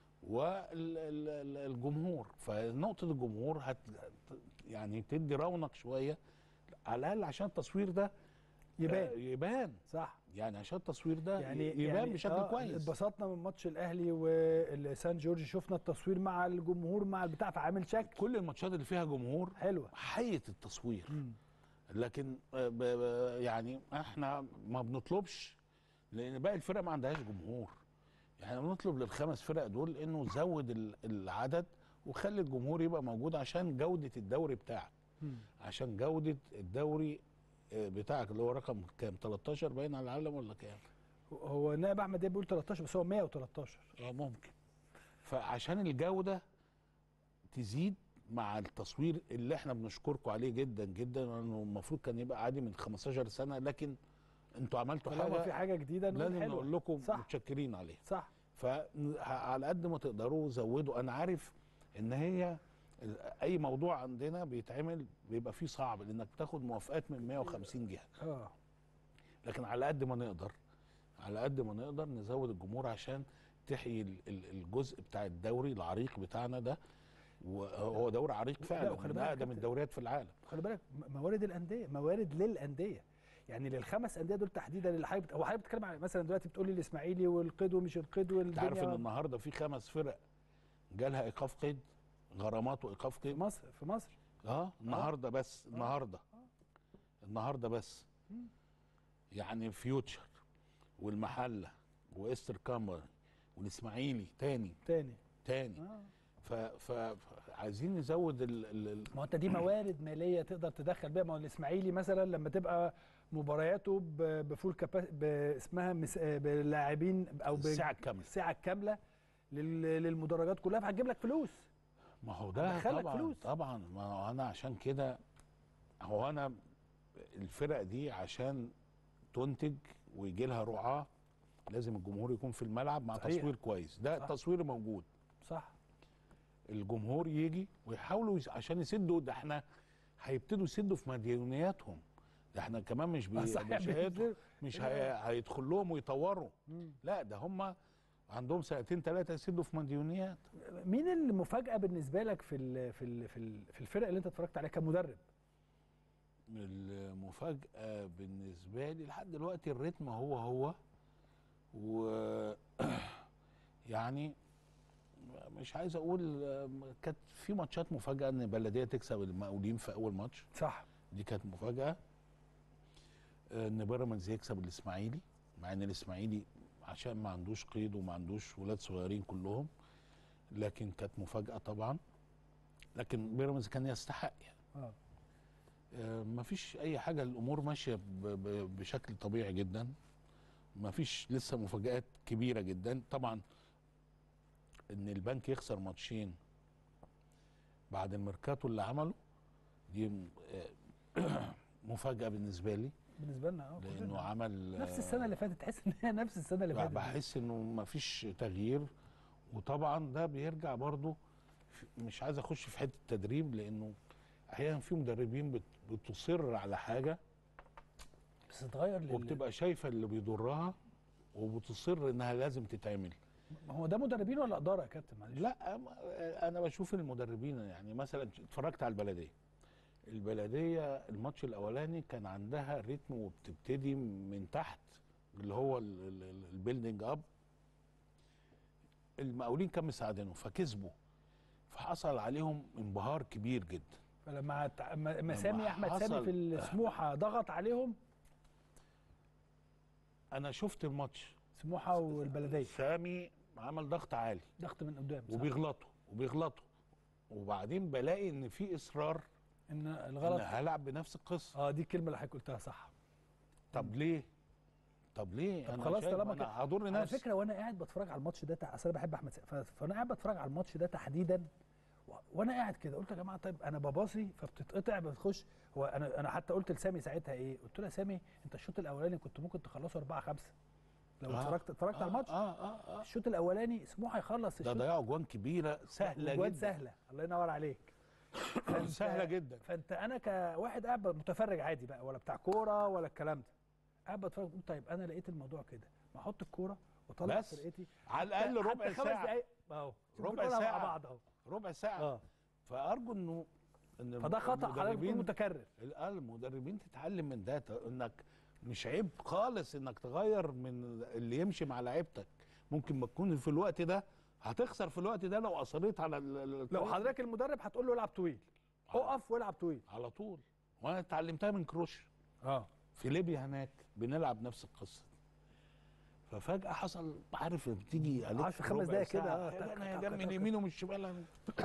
والجمهور. فنقطه الجمهور هت يعني تدي رونق شويه على الاقل عشان التصوير ده يبان. يبان صح، يعني عشان التصوير ده يعني يبان يعني بشكل آه كويس. اتبسطنا من ماتش الاهلي والسان جورج، شفنا التصوير مع الجمهور مع البتاع، فعامل شكل. كل الماتشات اللي فيها جمهور حلوه، حيه التصوير. مم. لكن يعني احنا ما بنطلبش، لان باقي الفرق ما عندهاش جمهور. احنا يعني بنطلب للخمس فرق دول انه زود العدد وخلي الجمهور يبقى موجود عشان جوده الدوري بتاعك. مم. عشان جوده الدوري بتاعك اللي هو رقم كام؟ تلتاشر باين على العالم ولا كام؟ هو نائب احمد بيقول تلتاشر بس هو مية وتلتاشر. اه ممكن. فعشان الجوده تزيد مع التصوير اللي احنا بنشكركم عليه جدا جدا، لانه المفروض كان يبقى عادي من خمستاشر سنه، لكن انتوا عملتوا حاجه في حاجه جديده لازم نقول لكم متشكرين عليها. صح. فعلى قد ما تقدروا زودوا. انا عارف ان هي اي موضوع عندنا بيتعمل بيبقى فيه صعب، لانك بتاخد موافقات من مية وخمسين جهه. اه لكن على قد ما نقدر على قد ما نقدر نزود الجمهور عشان تحيي الجزء بتاع الدوري العريق بتاعنا ده. وهو دوري عريق فعلا من اقدم الدوريات في العالم. خلي بالك موارد الانديه، موارد للانديه، يعني للخمس انديه دول تحديدا اللي حضرتك هو حضرتك بتتكلم على مثلا دلوقتي بتقول لي الاسماعيلي والقيد ومش القيد والدنيا. انت عارف ان النهارده في خمس فرق جالها ايقاف قيد، غرامات وايقاف قيد في مصر في مصر اه النهارده آه. بس آه. النهارده آه. النهارده بس مم. يعني فيوتشر والمحله وايستر كامبر والاسماعيلي تاني تاني تاني آه. فعايزين نزود ال ما انت دي موارد ماليه تقدر تدخل بيها. ما هو الاسماعيلي مثلا لما تبقى مبارياته بفول كابا اسمها بلاعبين او الساعه الكامله الساعه الكامله لل- للمدرجات كلها، فهتجيب لك فلوس. ما هو ده هتدخلك طبعا فلوس. طبعا. ما هو انا عشان كده، هو انا الفرق دي عشان تنتج ويجي لها رعاه لازم الجمهور يكون في الملعب مع صحيح. تصوير كويس. ده صح. التصوير موجود، صح. الجمهور يجي ويحاولوا يس- عشان يسدوا. ده احنا هيبتدوا يسدوا في مديونياتهم، ده احنا كمان مش بي... آه، صحيح، مش, هيدخل... بينزلوا. مش هي... هيدخل لهم ويطوروا. مم. لا ده هم عندهم سنتين ثلاثه يسدوا في مديونيات. مين المفاجاه بالنسبه لك في ال في ال في, ال في الفرق اللي انت اتفرجت عليها كمدرب؟ المفاجاه بالنسبه لي لحد دلوقتي الريتم هو هو، و يعني مش عايز اقول، كانت في ماتشات مفاجاه ان بلديه تكسب المقاولين في اول ماتش، صح. دي كانت مفاجاه. ان بيراميدز يكسب الاسماعيلي، مع ان الاسماعيلي عشان ما عندوش قيد وما عندوش ولاد صغيرين كلهم، لكن كانت مفاجاه طبعا. لكن بيراميدز كان يستحق يعني. اه آه مفيش اي حاجه، الامور ماشيه ب- ب- بشكل طبيعي جدا، مفيش لسه مفاجآت كبيره جدا. طبعا ان البنك يخسر ماتشين بعد الميركاتو اللي عمله، دي آه، مفاجاه بالنسبه لي، بالنسبه لنا اه لانه كلنا. عمل نفس السنه اللي فاتت، تحس ان هي نفس السنه اللي فاتت. بحس انه مفيش تغيير. وطبعا ده بيرجع برضو في- مش عايز اخش في حته التدريب، لانه احيانا في مدربين بت- بتصر على حاجه بس تتغير لل... وبتبقى شايفه اللي بيضرها وبتصر انها لازم تتعمل. ما هو ده مدربين ولا اداره يا كابتن؟ معلش. لا ما- انا بشوف المدربين، يعني مثلا اتفرجت على البلديه البلديه الماتش الاولاني كان عندها ريتم وبتبتدي من تحت اللي هو ال- ال- ال- البيلدينج اب. المقاولين كانوا مساعدينه فكسبوا، فحصل عليهم انبهار كبير جدا. فلما تع- م- مسامي احمد سامي حصل- في السموحه ضغط عليهم. انا شفت الماتش، سموحه والبلديه سامي عمل ضغط عالي ضغط من قدام، صح. وبيغلطوا وبيغلطوا، وبعدين بلاقي ان في اصرار ان ان الغلط. هلعب بنفس القصه. اه دي الكلمه اللي حضرتك قلتها، صح. طب ليه؟ طب ليه؟ طب انا خلاص شايف طالما انا كده. هضر على نفسي. فكره وانا قاعد بتفرج على الماتش ده تع- اصل انا بحب احمد سامي، ف- فانا قاعد بتفرج على الماتش ده تحديدا، و- وانا قاعد كده قلت يا جماعه طيب انا بباصي فبتتقطع بتخش. هو انا انا حتى قلت لسامي ساعتها ايه؟ قلت له يا سامي انت الشوط الاولاني كنت ممكن تخلصه أربعة خمسة لو آه، اتفرجت اتفرجت آه على الماتش. اه اه اه الشوط الاولاني سموحه يخلص ده الشوط ضيعوا جوان كبيره سهله جوان جدا. سهله، الله ينور عليك. فأنت- سهله جدا. فانت انا كواحد قاعد متفرج عادي بقى، ولا بتاع كوره ولا الكلام ده، قاعد بتفرج قلت طيب انا لقيت الموضوع كده، ما احط الكوره واطلع بس فرقتي على الاقل حتى ربع خمس ساعه، دقايق اهو ربع بنقولها مع ساعة. بعض اهو. ربع ساعه. اه فارجو انه ان فده خطا حضرتك بتقول المدربين متكرر. ال- المدربين تتعلم من ده، ت- انك مش عيب خالص انك تغير من اللي يمشي مع لعيبتك. ممكن ما تكون في الوقت ده هتخسر في الوقت ده لو اصريت على ال- ال- لو الطريقة. حضرتك المدرب هتقول له العب طويل، اقف والعب طويل. على طول. وانا اتعلمتها من كروش اه في ليبيا، هناك بنلعب نفس القصه. ففجاه حصل، عارف بتيجي عليك عشر خمس ربع دقايق كده، ساعة، اه، يا تك- انا يا تك- ده من تك- اليمين ومن الشمال أنا-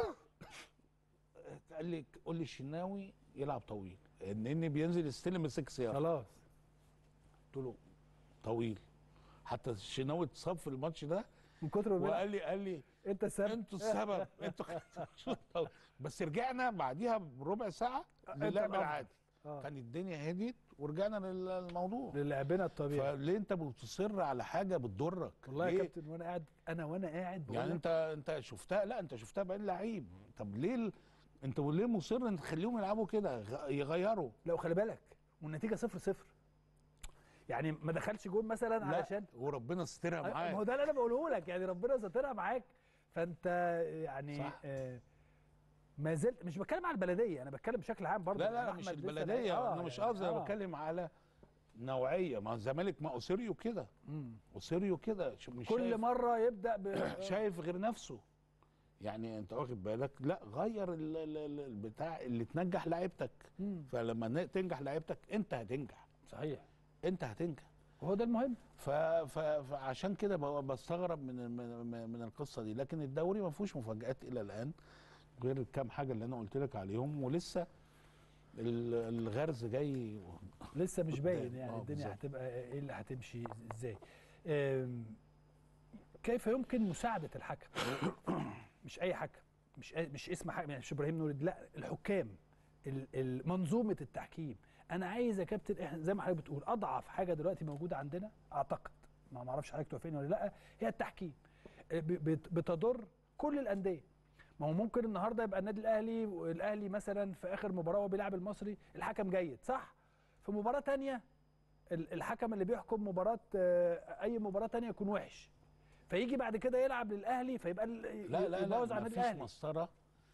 قال لي قول لي الشناوي يلعب طويل، ان بينزل يستلم السكس يارد. خلاص. قلت له طويل. حتى الشناوي اتصاب في الماتش ده من كتر ما بيلعب. وقال لي قال لي انت السبب. انتوا السبب انتوا خدتوا- بس رجعنا بعديها بربع ساعه للعب الأفضل. العادي. اه كان الدنيا هديت ورجعنا للموضوع. للعبنا الطبيعي. فليه انت بتصر على حاجه بتضرك؟ والله يا ليه؟ كابتن وانا قاعد انا وانا قاعد بقول يعني لك انت انت شفتها، لا انت شفتها بعين لعيب. طب ليه ال... انت ليه مصر ان تخليهم يلعبوا كده غ- يغيروا؟ لو خلي بالك والنتيجه صفر صفر، يعني ما دخلش جول مثلا لا علشان وربنا سترها ما هو معاه. ده اللي انا بقوله لك، يعني ربنا سترها معاك. فانت يعني صح. آه ما زلت مش بتكلم على البلديه، انا بتكلم بشكل عام برضه. لا لا أحمد مش لسه البلديه، آه انا مش يعني قصدي، انا آه. بتكلم على نوعيه. ما الزمالك ما اوسيريو كده، مم. اوسيريو كده ش- مش كل شايف مره يبدا ب شايف غير نفسه. يعني انت واخد بالك؟ لا غير ال- ال- ال- البتاع اللي تنجح لعيبتك. مم. فلما ن- تنجح لعيبتك انت هتنجح، صحيح، انت هتنجح. وهو ده المهم. ف... ف... فعشان كده ب- بستغرب من من من القصه دي. لكن الدوري ما فيهوش مفاجآت الى الان غير الكام حاجه اللي انا قلت لك عليهم، ولسه ال- الغرز جاي. لسه مش باين قدام. يعني آه، الدنيا بالظبط. هتبقى ايه اللي هتمشي ازاي. آم، كيف يمكن مساعده الحكم؟ مش اي حكم، مش مش اسم حكم، يعني مش ابراهيم نور، لا الحكام، منظومه التحكيم. انا عايز يا كابتن، احنا زي ما حضرتك بتقول اضعف حاجه دلوقتي موجوده عندنا اعتقد، ما اعرفش حضرتك توافقني ولا لا، هي التحكيم. بتضر كل الانديه. ما هو ممكن النهارده يبقى النادي الاهلي والاهلي مثلا في اخر مباراه وهو بيلعب المصري الحكم جيد صح؟ في مباراه ثانيه الحكم اللي بيحكم مباراه اي مباراه ثانيه يكون وحش، فيجي بعد كده يلعب للاهلي فيبقى لا لا يبوظ لا على النادي الاهلي. مفيش مسطره.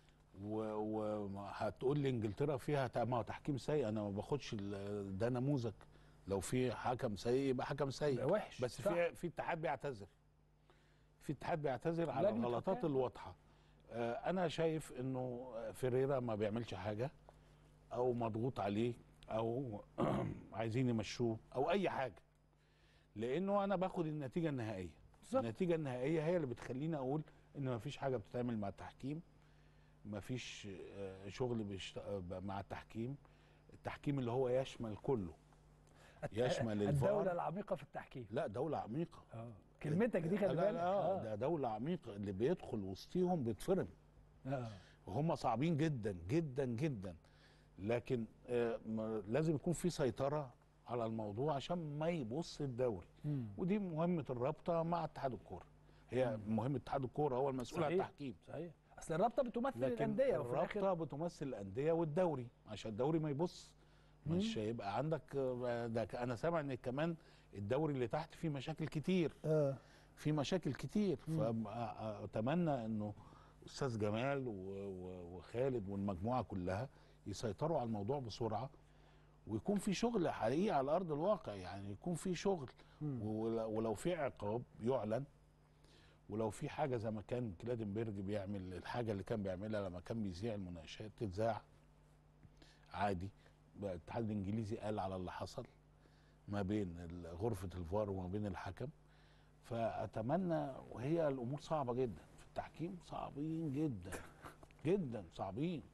وهتقول لي انجلترا فيها ما هو تحكيم سيء، انا ما باخدش ده نموذج. لو في حكم سيء يبقى حكم سيء وحش، بس صح. في في اتحاد بيعتذر، في اتحاد بيعتذر على الغلطات الواضحه. آه انا شايف انه فيريرا ما بيعملش حاجه، او مضغوط عليه، او عايزين يمشوه، او اي حاجه، لانه انا باخد النتيجه النهائيه. بالزبط. النتيجه النهائيه هي اللي بتخليني اقول ان ما فيش حاجه بتتعمل مع التحكيم، ما فيش شغل بيشت... مع التحكيم. التحكيم اللي هو يشمل كله، يشمل الفار. الدوله العميقه في التحكيم. لا دوله عميقه. اه كلمتك دي خلي بالك. اه ده دوله عميقه، اللي بيدخل وسطيهم بيتفرم. اه وهم صعبين جدا جدا جدا، لكن آه لازم يكون في سيطره على الموضوع عشان ما يبص الدوري. مم. ودي مهمه الرابطه مع اتحاد الكوره، هي مم. مهمه اتحاد الكوره، هو المسؤول عن التحكيم. صحيح. اصل الرابطه بتمثل الانديه، وفي الاخر الرابطه بتمثل الانديه والدوري، عشان الدوري ما يبص. مش هيبقى عندك ده. انا سامع ان كمان الدوري اللي تحت فيه مشاكل كتير. اه في مشاكل كتير. فاتمنى انه استاذ جمال وخالد والمجموعه كلها يسيطروا على الموضوع بسرعه، ويكون في شغل حقيقي على ارض الواقع. يعني يكون في شغل، ولو في عقاب يعلن، ولو في حاجه زي ما كان كلادنبرج بيعمل الحاجه اللي كان بيعملها لما كان بيذيع المناقشات تتذاع عادي. الاتحاد الانجليزي قال على اللي حصل ما بين غرفه الفار وما بين الحكم. فاتمنى، وهي الامور صعبه جدا في التحكيم، صعبين جدا جدا صعبين.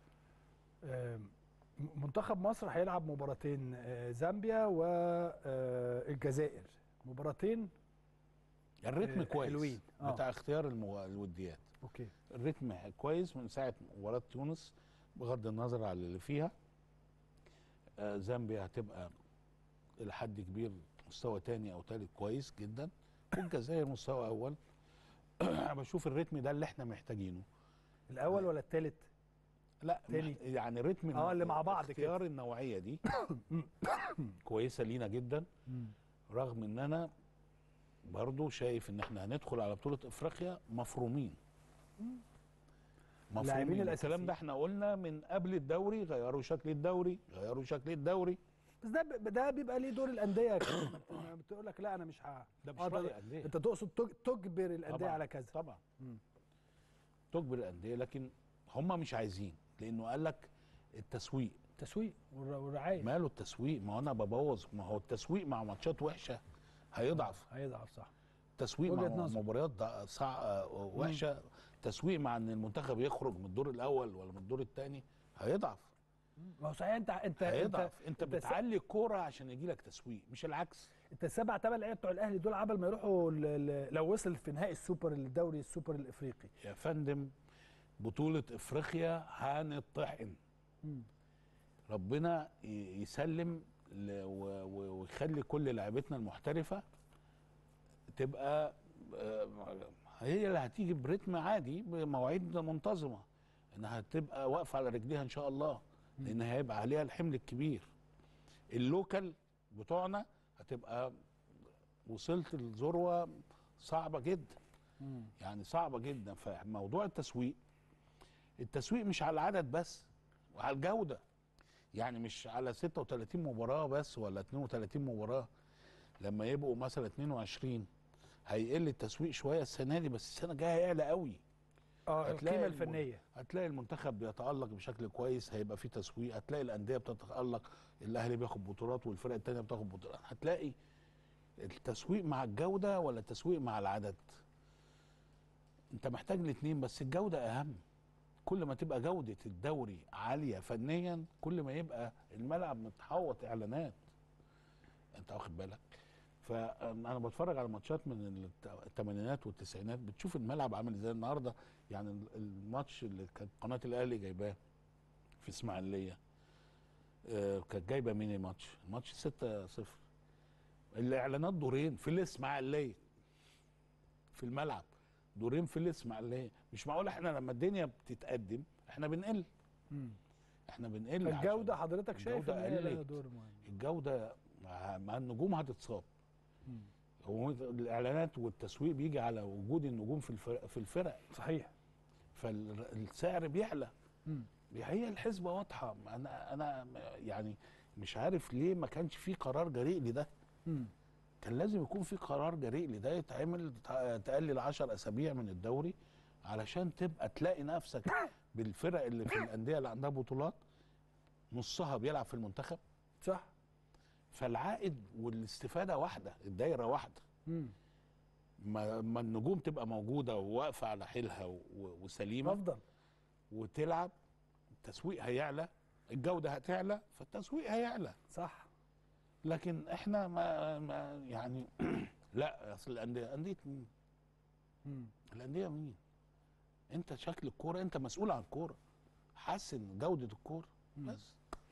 منتخب مصر هيلعب مباراتين، زامبيا والجزائر، مباراتين الريتم كويس حلوين آه. بتاع اختيار المو... الوديات. اوكي الريتم كويس من ساعه مباراه تونس بغض النظر على اللي فيها. آه زامبيا هتبقى الى حد كبير مستوى تاني او تالت كويس جدا، والجزائر مستوى اول. بشوف الريتم ده اللي احنا محتاجينه. الاول ولا التالت؟ لا تاني. يعني ريتم اه اللي مع بعض كده. اختيار النوعيه دي كويسه لينا جدا، رغم ان انا برضو شايف ان احنا هندخل على بطوله افريقيا مفرومين. مفرومين. الكلام ده احنا قلنا من قبل الدوري، غيروا شكل الدوري، غيروا شكل الدوري. بس ده ده بيبقى ليه دور الانديه كده. بتقول لك لا انا مش ه... ده مش راي الانديه. انت تقصد تجبر الانديه على كذا. طبعا مم. تجبر الانديه، لكن هم مش عايزين، لانه قال لك التسويق. التسويق والرعايه. ماله التسويق؟ ما هو انا ببوظ. ما هو التسويق مع ماتشات وحشه هيضعف. هيضعف صح. تسويق مع مباريات صع... وحشه مم. تسويق مع ان المنتخب يخرج من الدور الاول ولا من الدور الثاني هيضعف. ما هو صحيح. انت انت هيضعف. انت, انت بتعلي الكوره عشان يجي لك تسويق، مش العكس. انت السبع ثمان لعيبه بتوع الاهلي دول عبل ما يروحوا لو وصل في نهائي السوبر الدوري السوبر الافريقي يا فندم، بطوله افريقيا هنطحن. ربنا يسلم ويخلي كل لعيبتنا المحترفه تبقى هي اللي هتيجي برتم عادي بمواعيد منتظمه، انها تبقى واقفه على رجليها ان شاء الله، لان هيبقى عليها الحمل الكبير. اللوكال بتوعنا هتبقى وصلت الذروه صعبه جدا. يعني صعبه جدا. فموضوع التسويق، التسويق مش على العدد بس وعلى الجوده. يعني مش على ستة وثلاثين مباراه بس ولا اثنين وثلاثين مباراه. لما يبقوا مثلا اثنين وعشرين هيقل التسويق شويه السنه دي، بس السنه الجايه هيعلى قوي. اه القيمه الفنيه. هتلاقي المنتخب بيتالق بشكل كويس، هيبقى فيه تسويق. هتلاقي الانديه بتتالق، الاهلي بياخد بطولات والفرق الثانيه بتاخد بطولات. هتلاقي التسويق مع الجوده ولا التسويق مع العدد؟ انت محتاج الاثنين، بس الجوده اهم. كل ما تبقى جوده الدوري عاليه فنيا، كل ما يبقى الملعب متحوط اعلانات. انت واخد بالك؟ فانا بتفرج على ماتشات من الثمانينات والتسعينات، بتشوف الملعب عامل ازاي. النهارده يعني الماتش اللي كانت قناه الاهلي جايباه في اسماعيليه، آه كانت جايبه مين الماتش؟ الماتش ستة صفر. الاعلانات دورين في الاسماعيليه، في الملعب دورين في الاسماعيليه. مش معقول احنا لما الدنيا بتتقدم احنا بنقل. مم. احنا بنقل. الجوده حضرتك شايف ان هي لها قلت. دور مهم. الجوده مع النجوم هتتصاب. هو الاعلانات والتسويق بيجي على وجود النجوم في الفرق في الفرق صحيح. فالسعر بيعلى. مم. هي الحسبه واضحه. انا انا يعني مش عارف ليه ما كانش في قرار جريء لده. مم. كان لازم يكون في قرار جريء لده يتعمل، تقلل عشر اسابيع من الدوري علشان تبقى تلاقي نفسك بالفرق اللي في الانديه اللي عندها بطولات نصها بيلعب في المنتخب. صح. فالعائد والاستفاده واحده، الدايره واحده. امم ما, ما النجوم تبقى موجوده وواقفه على حيلها وسليمه افضل، وتلعب، التسويق هيعلى، الجوده هتعلى، فالتسويق هيعلى. صح. لكن احنا ما, ما يعني لا، اصل الانديه انديه مين؟ امم الانديه مين؟ انت شكل الكوره، انت مسؤول عن الكوره، حسن جوده الكوره بس.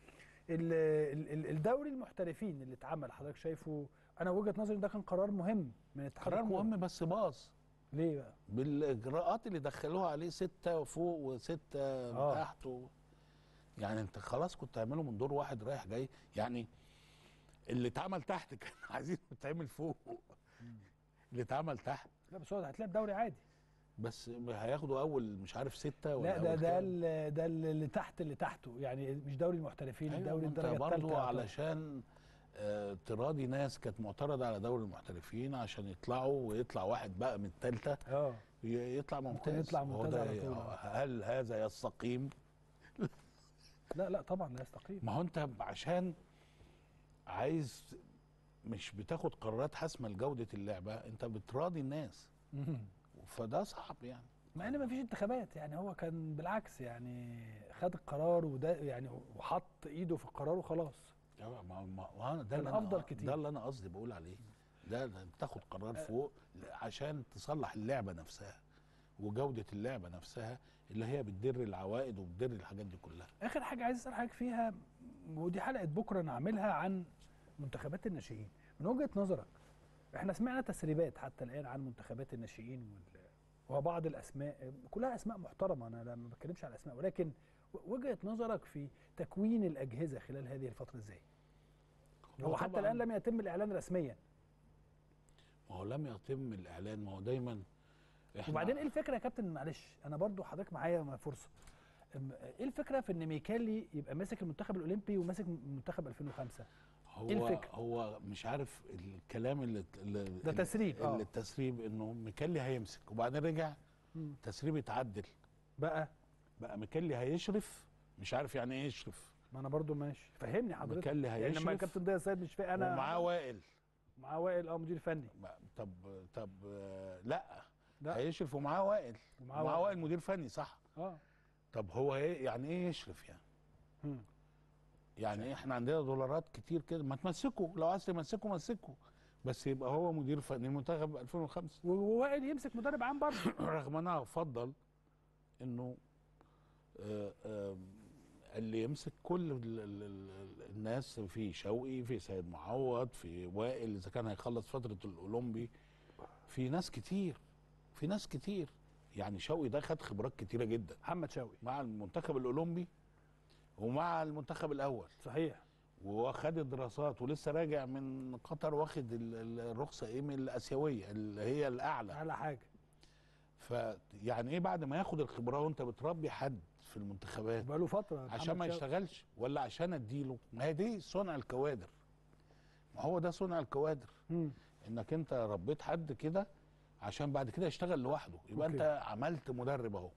الدوري المحترفين اللي اتعمل حضرتك شايفه، انا وجهه نظري ده كان قرار مهم من اتحاد قرار مهم بس باظ. ليه بقى؟ بالاجراءات اللي دخلوها عليه، ستة فوق وستة آه. تحت و... يعني انت خلاص كنت تعمله من دور واحد رايح جاي. يعني اللي اتعمل تحت كان عايزين يتعمل فوق. اللي اتعمل تحت لا بس هو هتلاقي الدوري عادي، بس هياخدوا اول مش عارف ستة ولا لا ده ده ده اللي تحت اللي تحته، يعني مش دوري المحترفين. أيوة، الدوري الدرجه الثالثه برضه علشان آه تراضي ناس كانت معترضه على دوري المحترفين عشان يطلعوا، ويطلع واحد بقى من الثالثه اه يطلع ممتاز. يطلع ممتاز على طول. هل هذا يستقيم؟ لا لا طبعا لا يستقيم. ما هو انت عشان عايز مش بتاخد قرارات حاسمه لجوده اللعبه، انت بتراضي الناس. فده صعب يعني، مع ان مفيش انتخابات. يعني هو كان بالعكس، يعني خد القرار وده يعني وحط ايده في القرار وخلاص. ما ما ده اللي افضل كتير. ده اللي انا قصدي بقول عليه. ده تاخد قرار فوق عشان تصلح اللعبه نفسها وجوده اللعبه نفسها اللي هي بتدر العوائد وبتدر الحاجات دي كلها. اخر حاجه عايز اسال حضرتك فيها، ودي حلقه بكره نعملها عن منتخبات الناشئين. من وجهه نظرك، احنا سمعنا تسريبات حتى الان عن منتخبات الناشئين وال وبعض الاسماء، كلها اسماء محترمه، انا ما بتكلمش على اسماء، ولكن وجهه نظرك في تكوين الاجهزه خلال هذه الفتره ازاي؟ هو حتى الان لم يتم الاعلان رسميا. ما هو لم يتم الاعلان، ما هو دايما احنا وبعدين ايه الفكره يا كابتن؟ معلش انا برضو حضرتك معايا فرصه. ايه الفكره في ان ميكالي يبقى ماسك المنتخب الاولمبي وماسك منتخب ألفين وخمسة؟ هو ايه الفكره؟ هو مش عارف الكلام اللي, اللي ده تسريب اللي آه. التسريب انه ميكالي هيمسك وبعدين رجع مم. تسريب اتعدل بقى بقى ميكالي هيشرف، مش عارف يعني ايه يشرف. ما انا برضو ماشي، فهمني حضرتك. ميكالي هيشرف يعني لما الكابتن ضياء السيد مش فاهم انا ومعاه وائل معاه وائل اه مدير فني. طب طب لا, لا. هيشرف ومعاه وائل ومعاه وائل. وائل مدير فني صح اه. طب هو ايه يعني ايه يشرف يعني؟ مم. يعني احنا عندنا دولارات كتير كده، ما تمسكوا لو عايز تمسكوا مسكوا، بس يبقى هو مدير فني المنتخب ألفين وخمسة ووائل يمسك مدرب عام برضه. رغم انا افضل انه آآ آآ اللي يمسك كل ال ال ال الناس، في شوقي، في سيد معوض، في وائل اذا كان هيخلص فتره الاولمبي، في ناس كتير في ناس كتير يعني شوقي ده خد خبرات كتيره جدا، محمد شوقي مع المنتخب الاولمبي ومع المنتخب الاول صحيح، وخد الدراسات ولسه راجع من قطر واخد الرخصه ايه من الاسيويه اللي هي الاعلى اعلى حاجه. فيعني ايه بعد ما ياخد الخبره وانت بتربي حد في المنتخبات بقاله فتره عشان ما يشتغلش ولا عشان اديله؟ ما هي دي صنع الكوادر، ما هو ده صنع الكوادر. م. انك انت ربيت حد كده عشان بعد كده يشتغل لوحده، يبقى أوكي. انت عملت مدرب اهو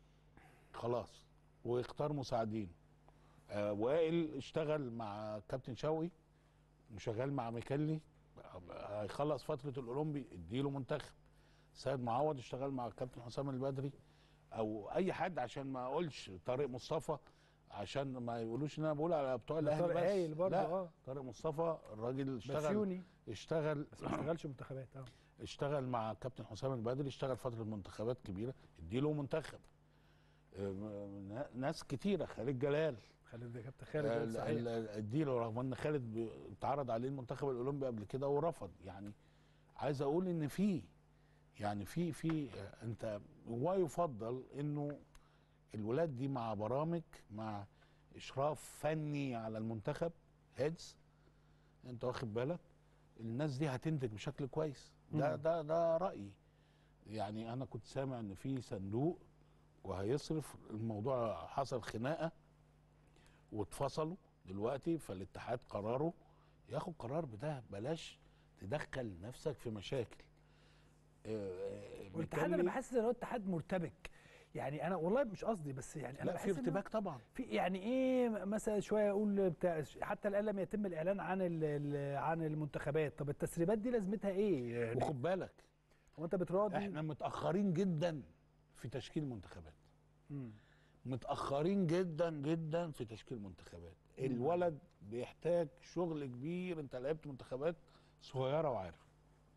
خلاص، واختار مساعدين. آه وائل اشتغل مع كابتن شوقي وشغال مع ميكالي، هيخلص فتره الاولمبي اديله منتخب. سيد معوض اشتغل مع كابتن حسام البدري او اي حد، عشان ما اقولش طارق مصطفى عشان ما يقولوش ان انا بقول على بتوع الاهلي طارق بس. هايل برضه. لا اه طارق مصطفى الراجل اشتغل بسيوني اشتغل بس ما اشتغلش منتخبات. اه اشتغل مع كابتن حسام البدري، اشتغل فتره منتخبات كبيره، اديله منتخب. اه ناس كتيره، خالد جلال خالد ده كابتن خالد صحيح. اديله، رغم ان خالد اتعرض عليه المنتخب الاولمبي قبل كده ورفض. يعني عايز اقول ان في يعني في في انت ويفضل انه الولاد دي مع برامج، مع اشراف فني على المنتخب هيدز، انت واخد بالك، الناس دي هتنتج بشكل كويس. ده ده ده رايي. يعني انا كنت سامع ان في صندوق وهيصرف، الموضوع حصل خناقه واتفصلوا دلوقتي، فالاتحاد قراره ياخد قرار بده، بلاش تدخل نفسك في مشاكل. والاتحاد انا بحس ان هو اتحاد مرتبك. يعني انا والله مش قصدي، بس يعني انا لا في ارتباك طبعا. في يعني ايه مثلا شويه اقول بتاع، حتى الان لم يتم الاعلان عن عن المنتخبات. طب التسريبات دي لازمتها ايه يعني؟ وخد بالك هو انت بتراضي، احنا متاخرين جدا في تشكيل منتخبات. مم. متاخرين جدا جدا في تشكيل منتخبات. الولد بيحتاج شغل كبير. انت لعبت منتخبات صغيره وعارف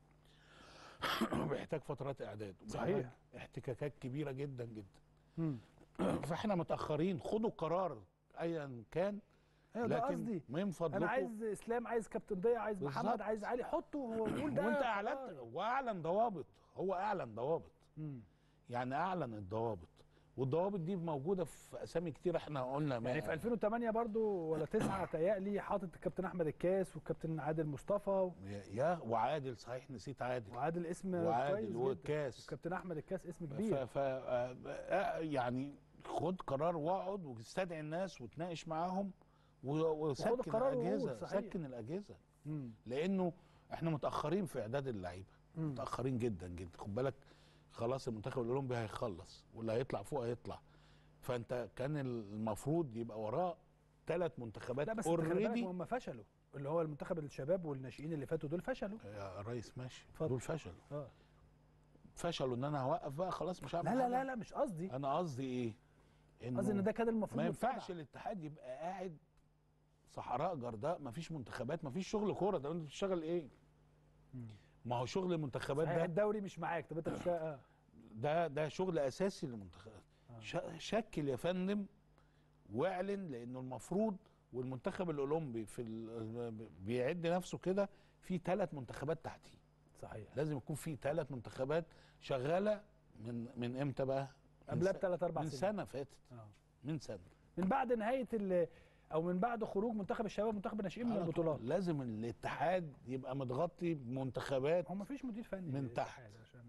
بيحتاج فترات اعداد، صحيح، احتكاكات كبيره جدا جدا. مم. فاحنا متاخرين. خدوا قرار ايا كان. ايوه ده قصدي. من فضلكم، انا عايز اسلام، عايز كابتن ضياء، عايز بالزبط. محمد، عايز علي، حطه وقول ده. وانت اعلنت واعلن ضوابط. هو اعلن ضوابط. مم. يعني اعلن الضوابط، والضوابط دي موجوده في اسامي كتير. احنا قلنا يعني في ألفين وثمانية برضو ولا تسعة تهيألي حاطط الكابتن احمد الكاس والكابتن عادل مصطفى يا وعادل، صحيح نسيت عادل. وعادل اسم وعادل والكاس، والكابتن احمد الكاس اسم كبير. ف, ف يعني خد قرار واقعد واستدعي الناس وتناقش معاهم وسكن الاجهزه. سكن الاجهزه. مم. لانه احنا متاخرين في اعداد اللعيبه، متاخرين جدا جدا. خد بالك خلاص المنتخب الاولمبي هيخلص، واللي هيطلع فوق هيطلع. فانت كان المفروض يبقى وراه ثلاث منتخبات. لا بس اوريدي هم فشلوا، اللي هو المنتخب الشباب والناشئين اللي فاتوا دول فشلوا. يا ريس ماشي، فضل. دول فشلوا. اه فشلوا ان انا هوقف بقى خلاص مش هعمل لا لا لا لا مش قصدي. انا قصدي ايه؟ قصدي ان ده كان المفروض ما ينفعش الاتحاد يبقى قاعد صحراء جرداء، ما فيش منتخبات، ما فيش شغل كوره. ده انت بتشتغل ايه؟ مم. ما هو شغل المنتخبات ده الدوري مش معاك. طب انت مش اه ده ده شغل اساسي للمنتخبات. آه. شكل يا فندم واعلن، لانه المفروض والمنتخب الاولمبي في بيعد نفسه كده في ثلاث منتخبات تحتيه. صحيح، لازم يكون في ثلاث منتخبات شغاله من من امتى بقى؟ قبلها بثلاث اربع سنين. من سنه فاتت. آه. من سنه، من بعد نهايه او من بعد خروج منتخب الشباب منتخب الناشئين من البطولات. لازم الاتحاد يبقى متغطي بمنتخبات. هو ما فيش مدير فني من تحت عشان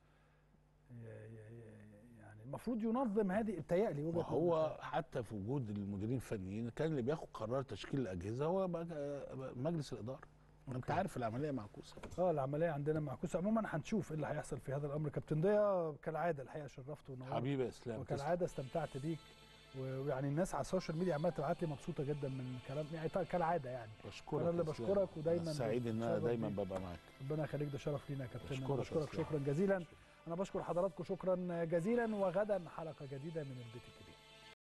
يعني المفروض ينظم هذه التيألي. وهو حتى في وجود المديرين الفنيين كان اللي بياخد قرار تشكيل الاجهزه هو مجلس الاداره. أوكي. انت عارف العمليه معكوسه. اه العمليه عندنا معكوسه. عموما هنشوف ايه اللي هيحصل في هذا الامر. كابتن ضياء كالعاده الحقيقه شرفت ونورت حبيبي اسلام، وكالعاده استمتعت بيك. ويعني الناس على السوشيال ميديا عماله تبعت لي مبسوطه جدا من كلام، يعني كالعاده يعني. بشكرك. انا اللي بشكرك ودايما سعيد ان انا دايما ببقى معاك. ربنا يخليك، ده شرف لينا يا كابتن. بشكرك, بشكرك شكرا جزيلا. انا بشكر حضراتكم شكرا جزيلا، وغدا حلقه جديده من البيت الكبير.